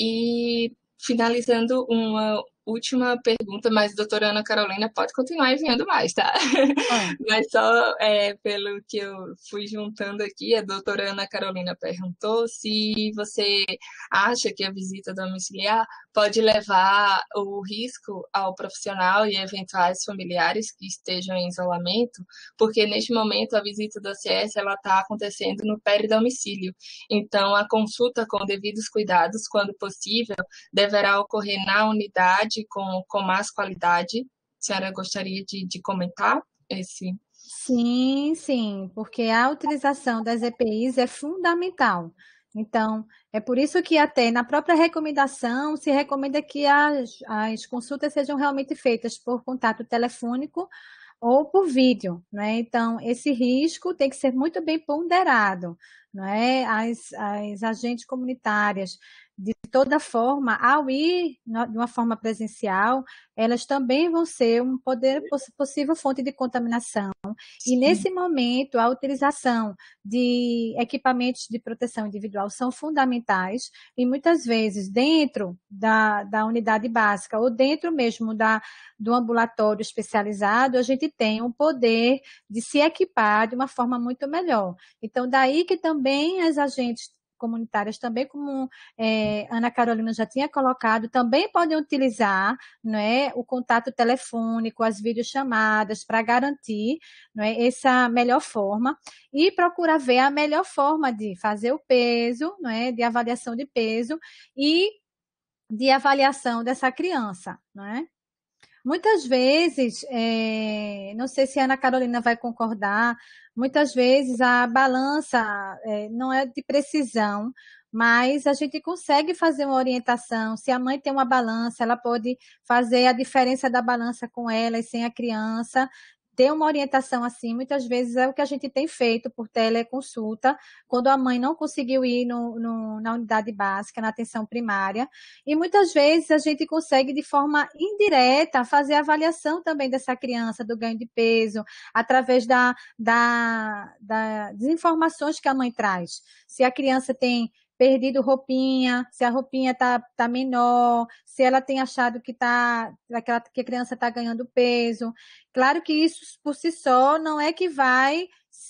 E finalizando uma última pergunta, mas a doutora Ana Carolina pode continuar enviando mais, tá? Bom, Mas só pelo que eu fui juntando aqui, a doutora Ana Carolina perguntou se você acha que a visita domiciliar pode levar o risco ao profissional e eventuais familiares que estejam em isolamento, porque neste momento a visita do ACS ela está acontecendo no peridomicílio. Então, a consulta com devidos cuidados, quando possível, deverá ocorrer na unidade com mais qualidade. A senhora gostaria de comentar esse? sim, sim, porque a utilização das EPIs é fundamental. Então, é por isso que até na própria recomendação se recomenda que as consultas sejam realmente feitas por contato telefônico ou por vídeo, né? Então, esse risco tem que ser muito bem ponderado, não é? As agentes comunitárias, de toda forma, ao ir de uma forma presencial, elas também vão ser possível fonte de contaminação. E Sim, nesse momento, a utilização de equipamentos de proteção individual são fundamentais e muitas vezes dentro da unidade básica ou dentro mesmo do ambulatório especializado, a gente tem um poder de se equipar de uma forma muito melhor. Então, daí que também as agentes comunitárias, também como Ana Carolina já tinha colocado, também podem utilizar, né, o contato telefônico, as videochamadas, para garantir, né, essa melhor forma e procurar ver a melhor forma de fazer o peso, né, de avaliação de peso e de avaliação dessa criança, né? Muitas vezes, não sei se a Ana Carolina vai concordar, muitas vezes a balança não é de precisão, mas a gente consegue fazer uma orientação. Se a mãe tem uma balança, ela pode fazer a diferença da balança com ela e sem a criança. Ter uma orientação assim, muitas vezes é o que a gente tem feito por teleconsulta, quando a mãe não conseguiu ir na unidade básica, na atenção primária. E muitas vezes a gente consegue, de forma indireta, fazer a avaliação também dessa criança, do ganho de peso, através das informações que a mãe traz. Se a criança tem perdido roupinha, se a roupinha tá menor, se ela tem achado que a criança está ganhando peso. Claro que isso por si só não é que vai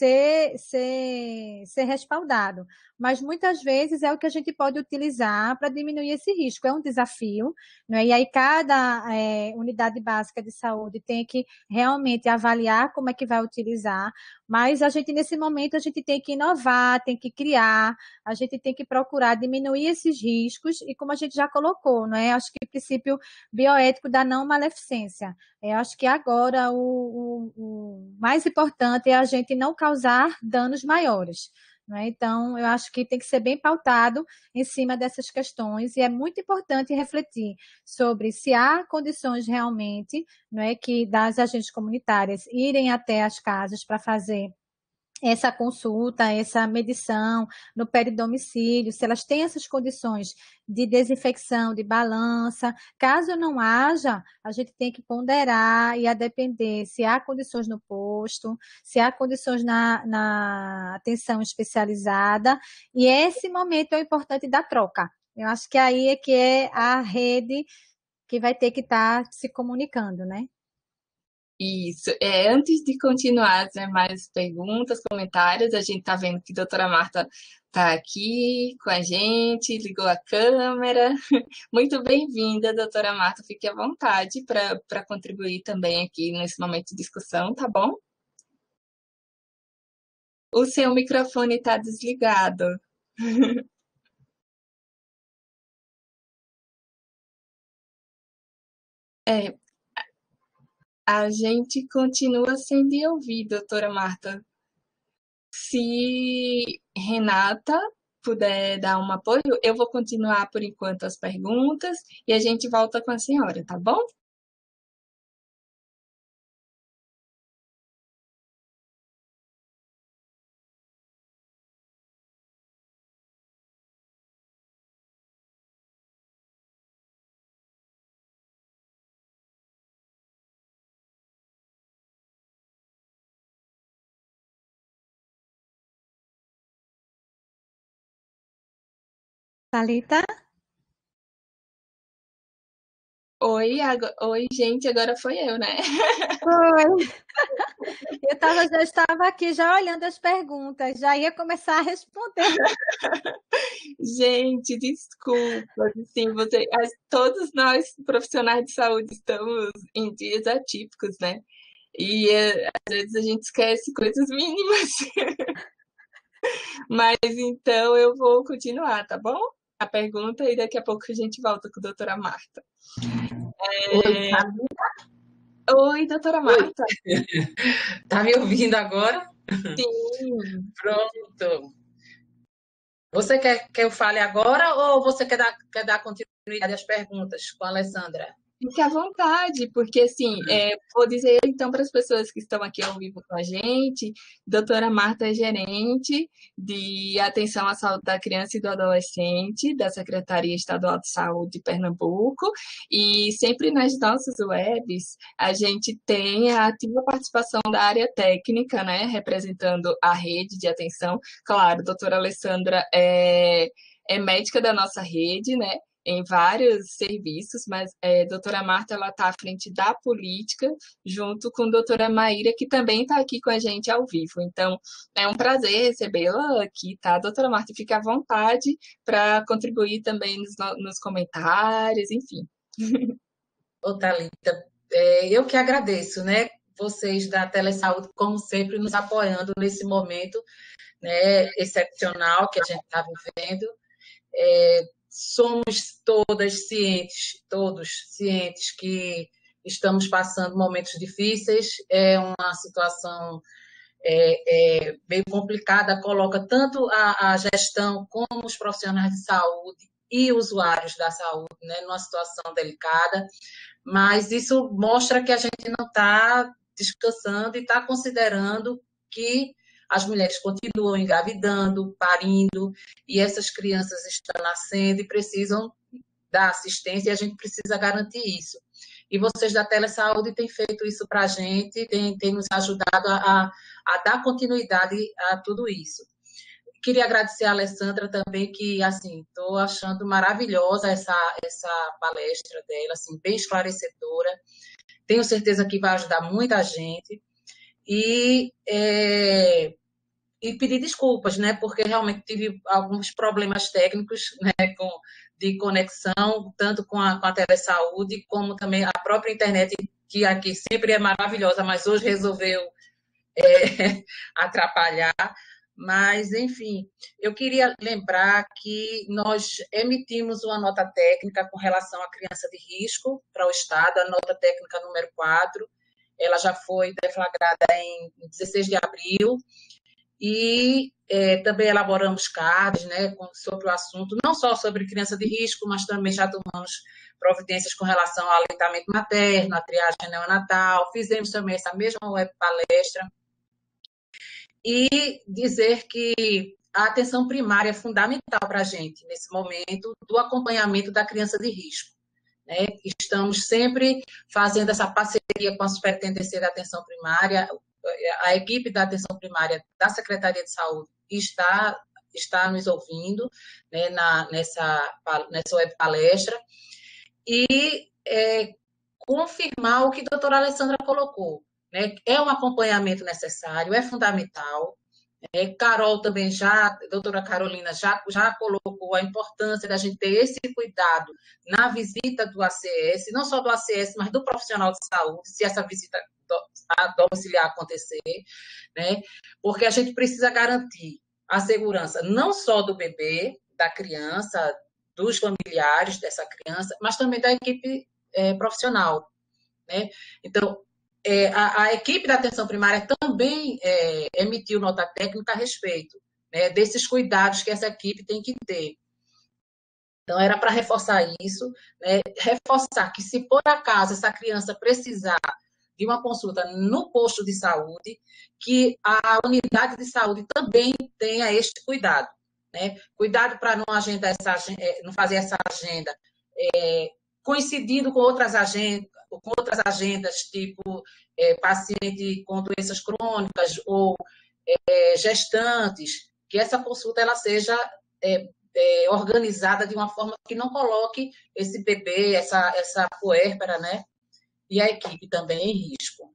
ser respaldado, mas muitas vezes é o que a gente pode utilizar para diminuir esse risco. É um desafio, né? E aí cada unidade básica de saúde tem que realmente avaliar como é que vai utilizar, mas a gente, nesse momento, a gente tem que inovar, tem que criar, a gente tem que procurar diminuir esses riscos e, como a gente já colocou, não é? Acho que o princípio bioético da não maleficência. Eu acho que agora o mais importante é a gente não causar danos maiores. né? Então, eu acho que tem que ser bem pautado em cima dessas questões e é muito importante refletir sobre se há condições realmente, não é, que das agentes comunitárias irem até as casas para fazer essa consulta, essa medição no peridomicílio, se elas têm essas condições de desinfecção, de balança. Caso não haja, a gente tem que ponderar e a depender se há condições no posto, se há condições na atenção especializada. E esse momento é o importante da troca. Eu acho que aí é que é a rede que vai ter que estar se comunicando, né? Isso. Antes de continuar, né, mais perguntas, comentários, a gente tá vendo que a doutora Marta tá aqui com a gente, ligou a câmera. Muito bem-vinda, doutora Marta. Fique à vontade para contribuir também aqui nesse momento de discussão, tá bom? O seu microfone está desligado. É, a gente continua sem lhe ouvir, doutora Marta. Se Renata puder dar um apoio, eu vou continuar por enquanto as perguntas e a gente volta com a senhora, tá bom? Thalita? Oi, oi, gente, agora foi eu, né? Oi. Já estava aqui já olhando as perguntas, já ia começar a responder. Gente, desculpa, assim, todos nós profissionais de saúde estamos em dias atípicos, né? E às vezes a gente esquece coisas mínimas. Mas então eu vou continuar, tá bom? A pergunta e daqui a pouco a gente volta com a doutora Marta. Oi, Oi, doutora oi, Marta. tá me ouvindo agora? Sim, Pronto. Você quer que eu fale agora ou você quer dar continuidade às perguntas com a Alessandra? fique à vontade, porque assim, vou dizer então para as pessoas que estão aqui ao vivo com a gente, doutora Marta é gerente de atenção à saúde da criança e do adolescente da Secretaria Estadual de Saúde de Pernambuco, e sempre nas nossas webs a gente tem a ativa participação da área técnica, né, representando a rede de atenção. Claro, a doutora Alessandra é médica da nossa rede, né? Em vários serviços, mas a doutora Marta ela está à frente da política, junto com a doutora Maíra, que também está aqui com a gente ao vivo. Então, é um prazer recebê-la aqui, tá? Doutora Marta, fique à vontade para contribuir também nos comentários, enfim. Ô, Thalita, eu que agradeço, né? Vocês da Telesaúde, como sempre, nos apoiando nesse momento, né, excepcional que a gente está vivendo. Somos todos cientes que estamos passando momentos difíceis, é uma situação bem complicada, coloca tanto a gestão como os profissionais de saúde e usuários da saúde, né, numa situação delicada, mas isso mostra que a gente não está descansando e está considerando que as mulheres continuam engravidando, parindo, e essas crianças estão nascendo e precisam da assistência e a gente precisa garantir isso. E vocês da Telesaúde têm feito isso para a gente, têm nos ajudado a dar continuidade a tudo isso. Queria agradecer a Alessandra também, que, assim, estou achando maravilhosa essa palestra dela, assim, bem esclarecedora. Tenho certeza que vai ajudar muita gente. E, e pedir desculpas, né? Porque realmente tive alguns problemas técnicos, né? De conexão, tanto com a telesaúde, como também a própria internet, que aqui sempre é maravilhosa, mas hoje resolveu atrapalhar. Mas, enfim, eu queria lembrar que nós emitimos uma nota técnica com relação à criança de risco para o Estado, a nota técnica número 4. Ela já foi deflagrada em 16 de abril e também elaboramos cards, né, sobre o assunto, não só sobre criança de risco, mas também já tomamos providências com relação ao aleitamento materno, a triagem neonatal, fizemos também essa mesma web palestra, e dizer que a atenção primária é fundamental para a gente nesse momento do acompanhamento da criança de risco. Né? Estamos sempre fazendo essa parceria com a Superintendência da Atenção Primária, a equipe da Atenção Primária da Secretaria de Saúde está nos ouvindo, né, nessa web palestra, e confirmar o que a doutora Alessandra colocou. Né? É um acompanhamento necessário, é fundamental. Carol também a doutora Carolina já colocou a importância da gente ter esse cuidado na visita do ACS, não só do ACS, mas do profissional de saúde, se essa visita domiciliar acontecer, né? Porque a gente precisa garantir a segurança não só do bebê, da criança, dos familiares dessa criança, mas também da equipe profissional, né? Então, a equipe da atenção primária também emitiu nota técnica a respeito, né, desses cuidados que essa equipe tem que ter. Então, era para reforçar isso, né, reforçar que se por acaso essa criança precisar de uma consulta no posto de saúde, que a unidade de saúde também tenha este cuidado. Né? Cuidado para não fazer essa agenda coincidindo com outras agendas, tipo paciente com doenças crônicas ou gestantes, que essa consulta ela seja organizada de uma forma que não coloque esse bebê, essa puérpera, né? E a equipe também em risco.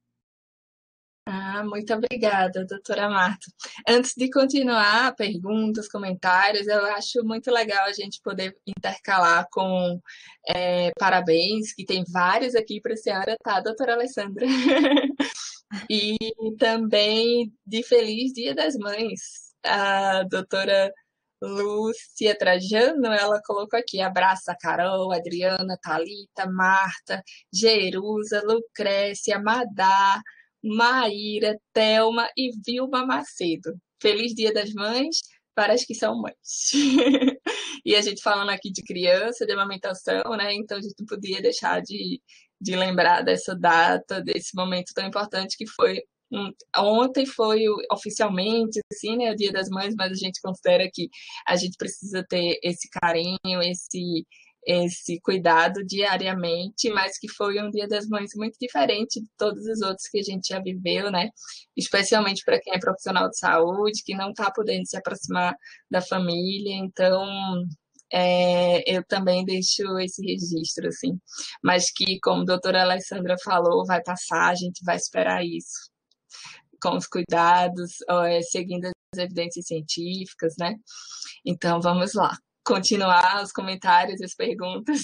Muito obrigada, doutora Marta. Antes de continuar, perguntas, comentários, eu acho muito legal a gente poder intercalar com parabéns, que tem vários aqui para a senhora, tá, doutora Alessandra? E também de Feliz Dia das Mães. A doutora Lúcia Trajano, ela colocou aqui, abraça a Carol, Adriana, Thalita, Marta, Jerusa, Lucrécia, Madá, Maíra, Thelma e Vilma Macedo. Feliz Dia das Mães para as que são mães. E a gente falando aqui de criança, de amamentação, né? Então a gente não podia deixar de lembrar dessa data, desse momento tão importante que foi. Ontem foi oficialmente, assim, né, o Dia das Mães, mas a gente considera que a gente precisa ter esse carinho, esse cuidado diariamente, mas que foi um Dia das Mães muito diferente de todos os outros que a gente já viveu, né? Especialmente para quem é profissional de saúde, que não está podendo se aproximar da família, então eu também deixo esse registro, assim, mas que, como a doutora Alessandra falou, vai passar, a gente vai esperar isso, com os cuidados, seguindo as evidências científicas, né? Então, vamos lá. Continuar os comentários e as perguntas.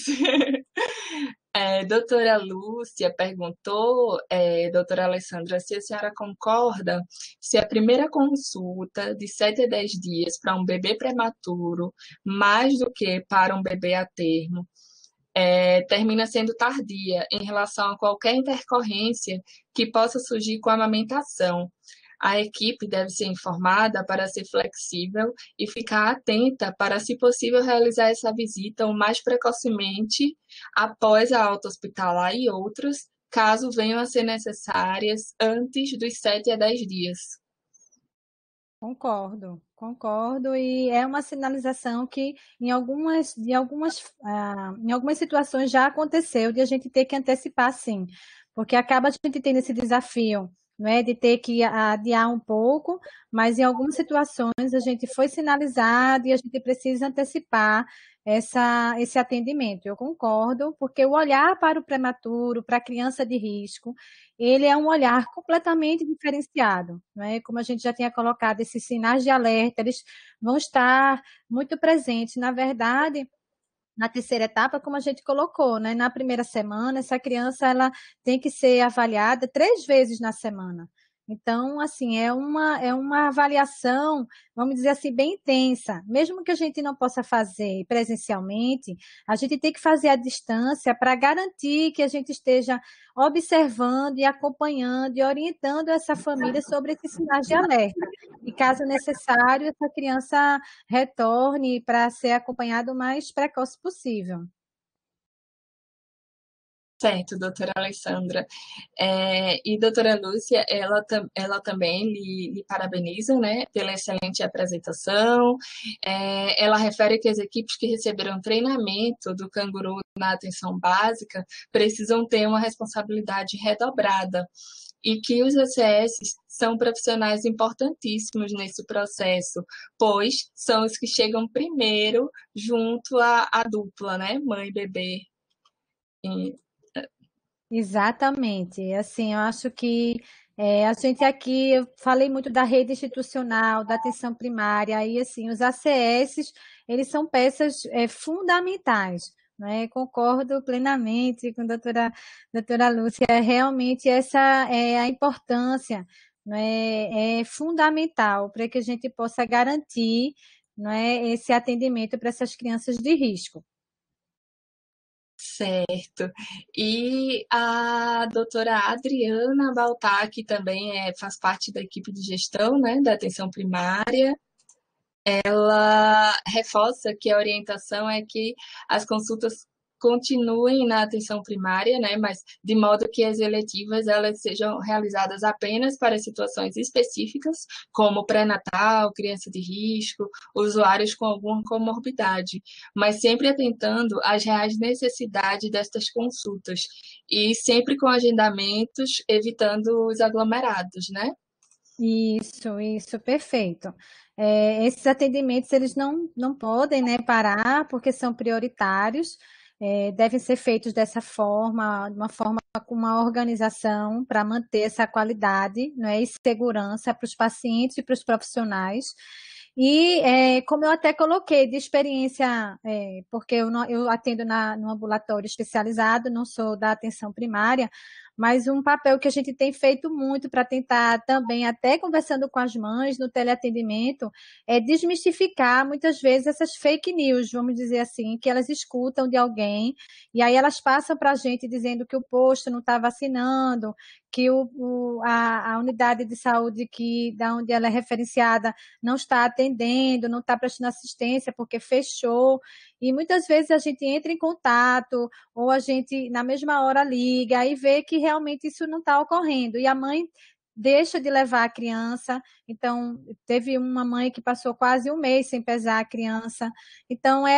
Doutora Lúcia perguntou, doutora Alessandra, se a senhora concorda se a primeira consulta de 7 a 10 dias para um bebê prematuro, mais do que para um bebê a termo, termina sendo tardia em relação a qualquer intercorrência que possa surgir com a amamentação. A equipe deve ser informada para ser flexível e ficar atenta para, se possível, realizar essa visita o mais precocemente após a alta hospitalar e outras, caso venham a ser necessárias antes dos 7 a 10 dias. Concordo, e é uma sinalização que em algumas situações já aconteceu de a gente ter que antecipar, sim, porque acaba a gente tendo esse desafio, não é, de ter que adiar um pouco, mas em algumas situações a gente foi sinalizado e a gente precisa antecipar esse atendimento. Eu concordo, porque o olhar para o prematuro, para a criança de risco, ele é um olhar completamente diferenciado, né? Como a gente já tinha colocado, esses sinais de alerta, eles vão estar muito presentes. Na verdade, na terceira etapa, como a gente colocou, né? Na primeira semana, essa criança ela tem que ser avaliada 3 vezes na semana. Então, assim, é uma avaliação, vamos dizer assim, bem intensa. Mesmo que a gente não possa fazer presencialmente, a gente tem que fazer à distância para garantir que a gente esteja observando e acompanhando e orientando essa família sobre esses sinais de alerta. E, caso necessário, essa criança retorne para ser acompanhada o mais precoce possível. Certo, doutora Alessandra. E doutora Lúcia, ela também lhe parabeniza, né, pela excelente apresentação. Ela refere que as equipes que receberam treinamento do Canguru na atenção básica precisam ter uma responsabilidade redobrada e que os ACS são profissionais importantíssimos nesse processo, pois são os que chegam primeiro junto à dupla, né, mãe e bebê. E Exatamente. Assim, eu acho que a gente aqui, eu falei muito da rede institucional, da atenção primária, e assim, os ACS, eles são peças fundamentais, né? Concordo plenamente com a doutora Lúcia, realmente essa é a importância, né? É fundamental para que a gente possa garantir, né, esse atendimento para essas crianças de risco. certo. E a doutora Adriana Baltar, que também faz parte da equipe de gestão, né, da atenção primária, ela reforça que a orientação é que as consultas continuem na atenção primária, né, mas de modo que as eletivas elas sejam realizadas apenas para situações específicas, como pré-natal, criança de risco, usuários com alguma comorbidade, mas sempre atentando às reais necessidades destas consultas e sempre com agendamentos, evitando os aglomerados, né? Isso, perfeito. Esses atendimentos, eles não podem, né, parar, porque são prioritários, devem ser feitos dessa forma, de uma forma com uma organização para manter essa qualidade, né, e segurança para os pacientes e para os profissionais. E, como eu até coloquei, de experiência, porque eu atendo no ambulatório especializado, não sou da atenção primária, mas um papel que a gente tem feito muito para tentar também, até conversando com as mães no teleatendimento, é desmistificar muitas vezes essas fake news, vamos dizer assim, que elas escutam de alguém e aí elas passam para a gente dizendo que o posto não está vacinando, que a unidade de saúde da onde ela é referenciada não está atendendo, não está prestando assistência porque fechou. E muitas vezes a gente entra em contato ou a gente na mesma hora liga e vê que realmente isso não está ocorrendo. E a mãe deixa de levar a criança. Então, teve uma mãe que passou quase um mês sem pesar a criança. Então,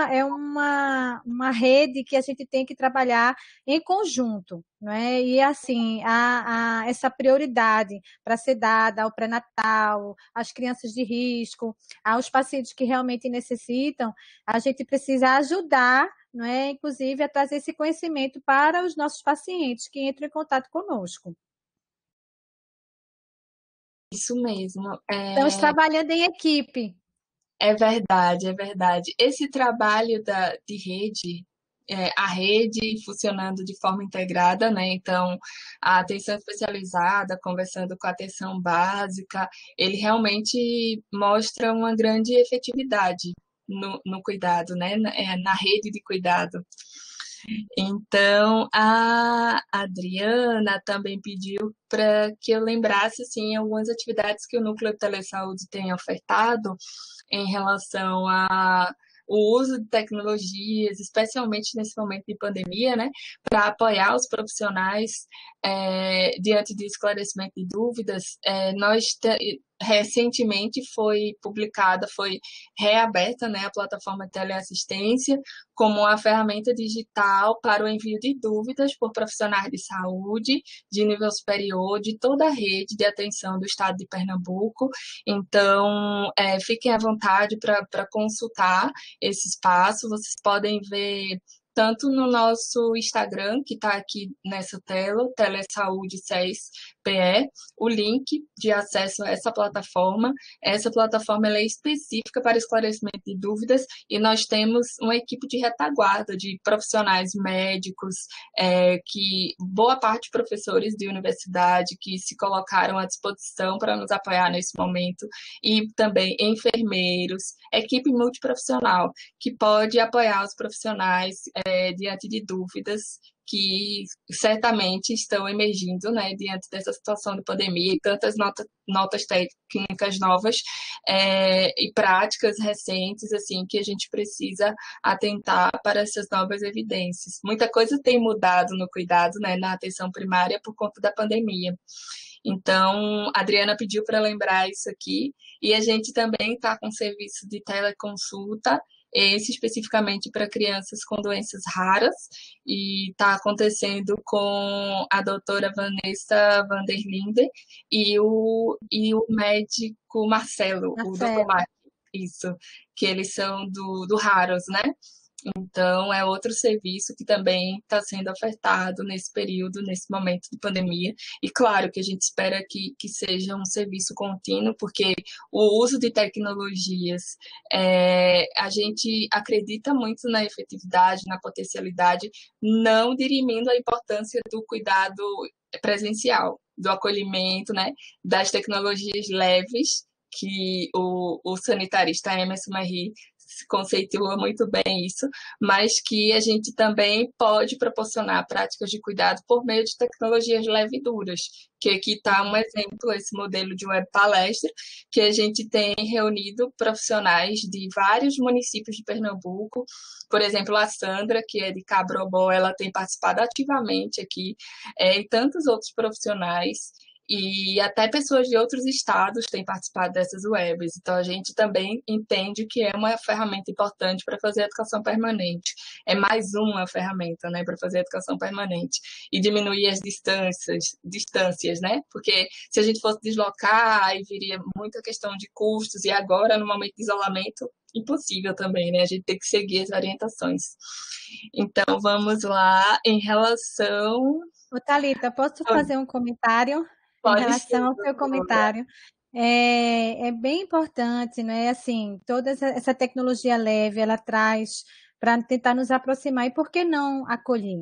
é uma rede que a gente tem que trabalhar em conjunto, não é? E assim, essa prioridade para ser dada ao pré-natal, às crianças de risco, aos pacientes que realmente necessitam, a gente precisa ajudar, não é? Inclusive, a trazer esse conhecimento para os nossos pacientes que entram em contato conosco. Isso mesmo. Estamos trabalhando em equipe. É verdade, é verdade. Esse trabalho de rede, a rede funcionando de forma integrada, né? Então, a atenção especializada, conversando com a atenção básica, ele realmente mostra uma grande efetividade no cuidado, né? Na rede de cuidado. Então, a Adriana também pediu para que eu lembrasse assim, algumas atividades que o Núcleo de Telesaúde tem ofertado em relação o uso de tecnologias, especialmente nesse momento de pandemia, né, para apoiar os profissionais diante de esclarecimento de dúvidas. Recentemente foi reaberta, né, a plataforma de teleassistência como uma ferramenta digital para o envio de dúvidas por profissionais de saúde de nível superior de toda a rede de atenção do estado de Pernambuco. Então, fiquem à vontade para consultar esse espaço. Vocês podem ver tanto no nosso Instagram, que está aqui nessa tela, Telesaúde SES PE, o link de acesso a essa plataforma. Essa plataforma ela é específica para esclarecimento de dúvidas e nós temos uma equipe de retaguarda de profissionais médicos, que boa parte professores de universidade que se colocaram à disposição para nos apoiar nesse momento, e também enfermeiros, equipe multiprofissional que pode apoiar os profissionais diante de dúvidas que certamente estão emergindo, né, diante dessa situação de pandemia e tantas notas técnicas novas e práticas recentes, assim, que a gente precisa atentar para essas novas evidências. Muita coisa tem mudado no cuidado, né, na atenção primária por conta da pandemia. Então, a Adriana pediu para lembrar isso aqui, e a gente também está com serviço de teleconsulta, esse especificamente para crianças com doenças raras, e está acontecendo com a doutora Vanessa Vanderlinde e o médico Marcelo, o doutor Marcos, isso, que eles são do Raros, né? Então, é outro serviço que também está sendo ofertado nesse período, nesse momento de pandemia. E claro que a gente espera que seja um serviço contínuo, porque o uso de tecnologias, a gente acredita muito na efetividade, na potencialidade, não dirimindo a importância do cuidado presencial, do acolhimento, né, das tecnologias leves, que o sanitarista Emerson Marie conceitua muito bem isso, mas que a gente também pode proporcionar práticas de cuidado por meio de tecnologias leve e duras, que aqui está um exemplo, esse modelo de web palestra, que a gente tem reunido profissionais de vários municípios de Pernambuco. Por exemplo, a Sandra, que é de Cabrobó, ela tem participado ativamente aqui, e tantos outros profissionais, e até pessoas de outros estados têm participado dessas webs. Então, a gente também entende que é uma ferramenta importante para fazer a educação permanente. É mais uma ferramenta, né, para fazer a educação permanente. E diminuir as distâncias, né? Porque se a gente fosse deslocar, aí viria muita questão de custos, e agora, no momento de isolamento, impossível também, né? A gente tem que seguir as orientações. Então, vamos lá. Em relação... Ô, Thalita, posso fazer um comentário? Em Pode relação ser, ao seu comentário, é bem importante, não é? Assim, toda essa tecnologia leve, ela traz para tentar nos aproximar, e por que não acolher?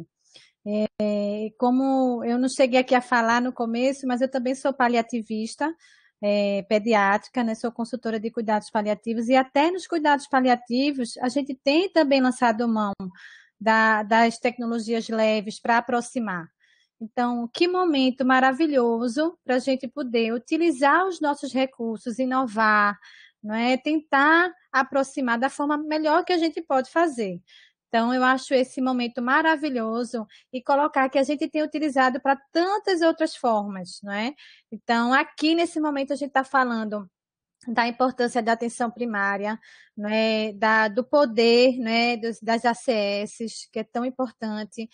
Como eu não cheguei aqui a falar no começo, mas eu também sou paliativista, pediátrica, né? Sou consultora de cuidados paliativos, e até nos cuidados paliativos a gente tem também lançado mão das tecnologias leves para aproximar. Então, que momento maravilhoso para a gente poder utilizar os nossos recursos, inovar, não é? Tentar aproximar da forma melhor que a gente pode fazer. Então, eu acho esse momento maravilhoso, e colocar que a gente tem utilizado para tantas outras formas, não é? Então, aqui nesse momento a gente está falando da importância da atenção primária, né, do poder, né, das ACS, que é tão importante,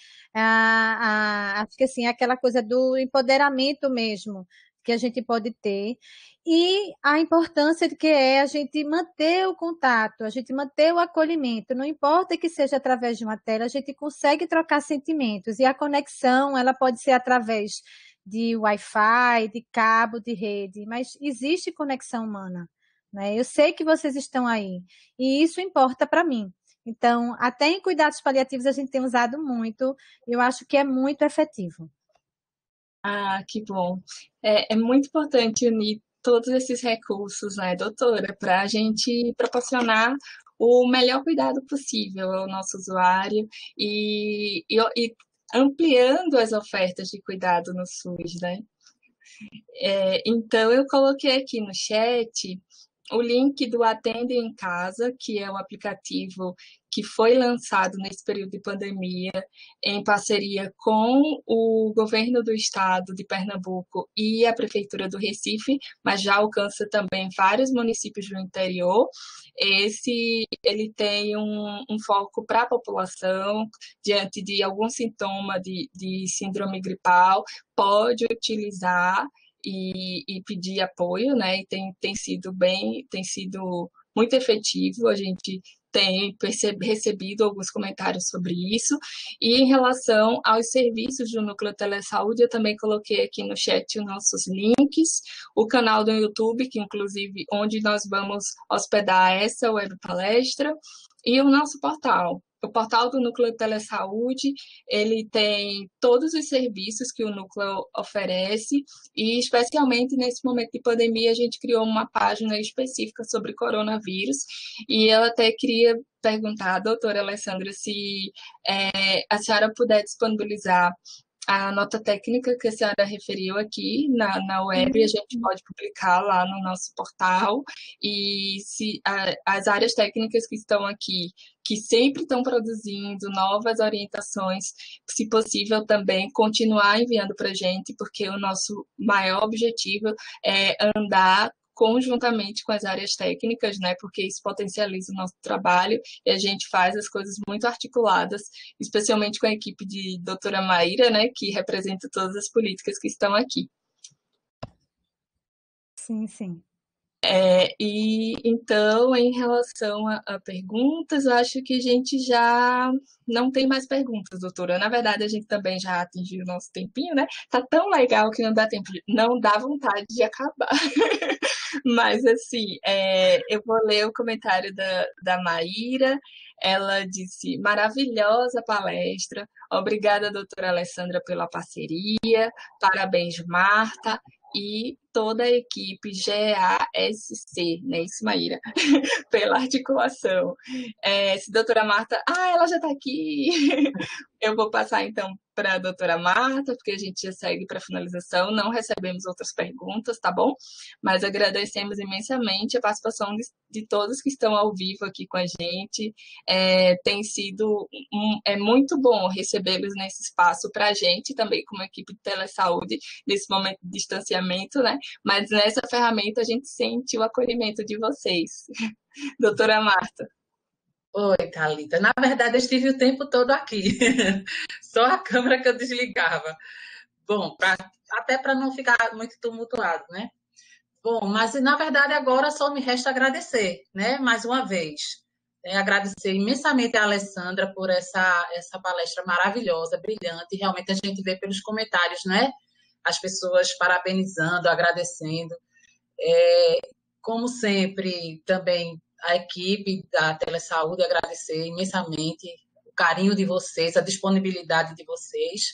acho que assim, aquela coisa do empoderamento mesmo, que a gente pode ter, e a importância de que é a gente manter o contato, a gente manter o acolhimento, não importa que seja através de uma tela, a gente consegue trocar sentimentos, e a conexão, ela pode ser através de Wi-Fi, de cabo, de rede, mas existe conexão humana, né? Eu sei que vocês estão aí, e isso importa para mim. Então, até em cuidados paliativos a gente tem usado muito, e eu acho que é muito efetivo. Ah, que bom. É muito importante unir todos esses recursos, né, doutora, para a gente proporcionar o melhor cuidado possível ao nosso usuário, e ampliando as ofertas de cuidado no SUS, né? Então, eu coloquei aqui no chat o link do Atende em Casa, que é um aplicativo que foi lançado nesse período de pandemia, em parceria com o governo do estado de Pernambuco e a prefeitura do Recife, mas já alcança também vários municípios do interior. Ele tem um foco para a população, diante de algum sintoma de síndrome gripal, pode utilizar e pedir apoio, né? E tem sido muito efetivo. A gente tem recebido alguns comentários sobre isso. E em relação aos serviços do Núcleo Telesaúde, eu também coloquei aqui no chat os nossos links, o canal do YouTube, que inclusive onde nós vamos hospedar essa web palestra, e o nosso portal. O portal do Núcleo Telesaúde, ele tem todos os serviços que o Núcleo oferece e, especialmente nesse momento de pandemia, a gente criou uma página específica sobre coronavírus e eu até queria perguntar à doutora Alessandra se a senhora puder disponibilizar a nota técnica que a senhora referiu aqui na web, a gente pode publicar lá no nosso portal, e se as áreas técnicas que estão aqui, que sempre estão produzindo novas orientações, se possível também continuar enviando para a gente, porque o nosso maior objetivo é andar conjuntamente com as áreas técnicas, né, porque isso potencializa o nosso trabalho e a gente faz as coisas muito articuladas, especialmente com a equipe de doutora Maíra, né, que representa todas as políticas que estão aqui. Sim, sim. E então, em relação a perguntas, eu acho que a gente já não tem mais perguntas, doutora. Na verdade, a gente também já atingiu o nosso tempinho, né? Tá tão legal que não dá tempo, não dá vontade de acabar. Mas, assim, eu vou ler o comentário da Maíra. Ela disse: maravilhosa palestra. Obrigada, doutora Alessandra, pela parceria. Parabéns, Marta. E toda a equipe GASC, né, isso, Maíra, pela articulação. Se a doutora Marta... ela já está aqui! Eu vou passar, então, para a doutora Marta, porque a gente já segue para a finalização, não recebemos outras perguntas, tá bom? Mas agradecemos imensamente a participação de todos que estão ao vivo aqui com a gente. Tem sido muito bom recebê-los nesse espaço para a gente, também como equipe de telesaúde, nesse momento de distanciamento, né? Mas nessa ferramenta a gente sente o acolhimento de vocês. Doutora Marta. Oi, Thalita. Na verdade, eu estive o tempo todo aqui. Só a câmera que eu desligava. Bom, até para não ficar muito tumultuado, né? Bom, mas na verdade agora só me resta agradecer, né? Mais uma vez. Agradecer imensamente a Alessandra por essa palestra maravilhosa, brilhante. Realmente a gente vê pelos comentários, né? As pessoas parabenizando, agradecendo. Como sempre, também a equipe da Telesaúde agradecer imensamente o carinho de vocês, a disponibilidade de vocês.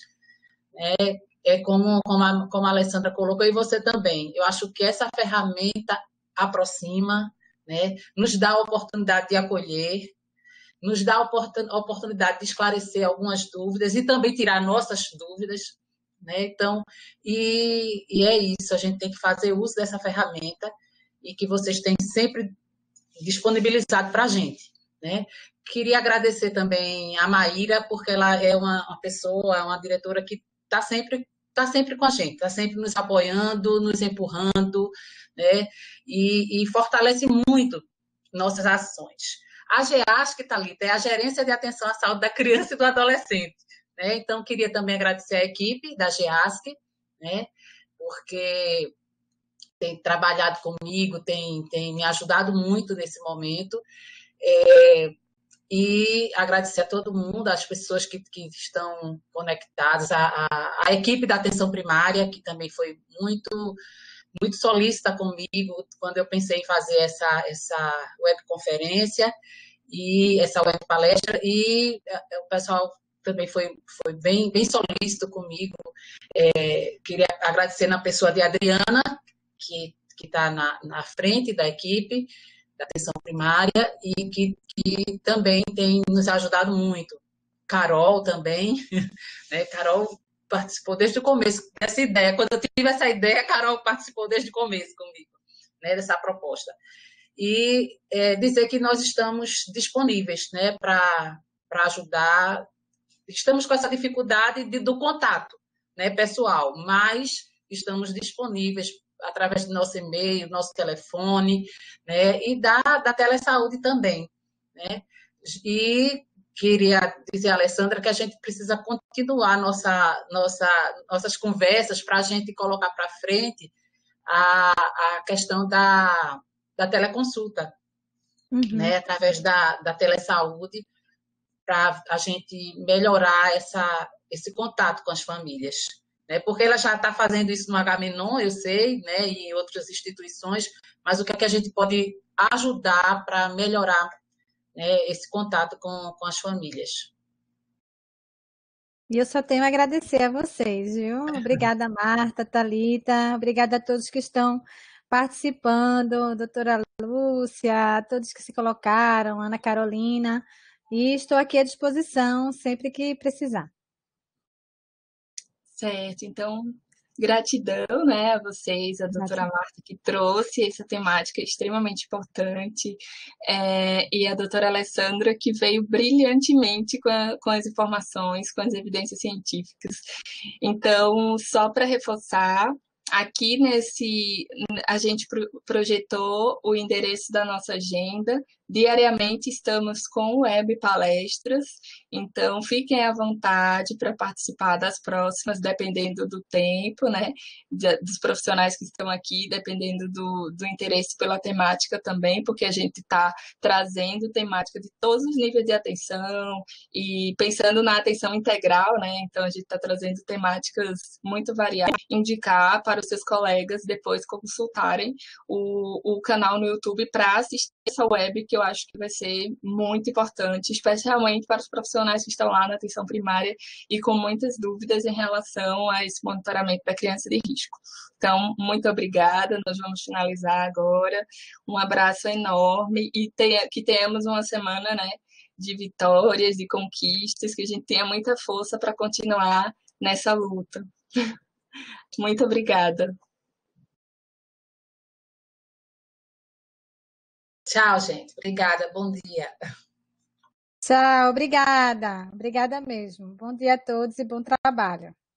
Como a Alessandra colocou, e você também. Eu acho que essa ferramenta aproxima, né? Nos dá a oportunidade de acolher, nos dá a oportunidade de esclarecer algumas dúvidas e também tirar nossas dúvidas, né? Então, e é isso, a gente tem que fazer uso dessa ferramenta e que vocês têm sempre disponibilizado para a gente, né? Queria agradecer também a Maíra, porque ela é uma pessoa, uma diretora que está sempre com a gente, está sempre nos apoiando, nos empurrando, né? E fortalece muito nossas ações. A GEASC, Thalita, é a Gerência de Atenção à Saúde da Criança e do Adolescente, né? Então, queria também agradecer a equipe da GEASC, né? Porque tem trabalhado comigo, tem me ajudado muito nesse momento. E agradecer a todo mundo, as pessoas que estão conectadas, a equipe da atenção primária, que também foi muito solícita comigo quando eu pensei em fazer essa webconferência e essa web palestra, e o pessoal também foi bem solícito comigo. Queria agradecer na pessoa de Adriana, que está na frente da equipe da atenção primária e que também tem nos ajudado muito. Carol também, né? Carol participou desde o começo dessa ideia. Quando eu tive essa ideia, a Carol participou desde o começo comigo, né, dessa proposta. E dizer que nós estamos disponíveis, né, para ajudar. Estamos com essa dificuldade do contato, né, pessoal, mas estamos disponíveis através do nosso e-mail, nosso telefone, né, e da telesaúde também, né? E queria dizer, Alessandra, que a gente precisa continuar nossas conversas para a gente colocar para frente a questão da teleconsulta, Uhum. né, através da telesaúde, para a gente melhorar esse contato com as famílias. Né? Porque ela já está fazendo isso no Agamenon, eu sei, né, e em outras instituições, mas o que é que a gente pode ajudar para melhorar, né, esse contato com as famílias? E eu só tenho a agradecer a vocês, viu? Obrigada, Marta, Thalita, obrigada a todos que estão participando, doutora Lúcia, a todos que se colocaram, Ana Carolina, e estou aqui à disposição sempre que precisar. Certo, então, gratidão, né, a vocês, a doutora Marta, que trouxe essa temática extremamente importante, e a doutora Alessandra, que veio brilhantemente com as informações, com as evidências científicas. Então, só para reforçar, aqui a gente projetou o endereço da nossa agenda. Diariamente estamos com web palestras, então fiquem à vontade para participar das próximas, dependendo do tempo, né? Dos profissionais que estão aqui, dependendo do interesse pela temática também, porque a gente está trazendo temática de todos os níveis de atenção e pensando na atenção integral, né? Então a gente está trazendo temáticas muito variadas. Indicar para os seus colegas depois consultarem o canal no YouTube para assistir essa web, que eu acho que vai ser muito importante, especialmente para os profissionais que estão lá na atenção primária e com muitas dúvidas em relação a esse monitoramento da criança de risco. Então, muito obrigada, nós vamos finalizar agora. Um abraço enorme e que tenhamos uma semana, né, de vitórias, de conquistas, que a gente tenha muita força para continuar nessa luta. Muito obrigada. Tchau, gente. Obrigada. Bom dia. Tchau, obrigada. Obrigada mesmo. Bom dia a todos e bom trabalho.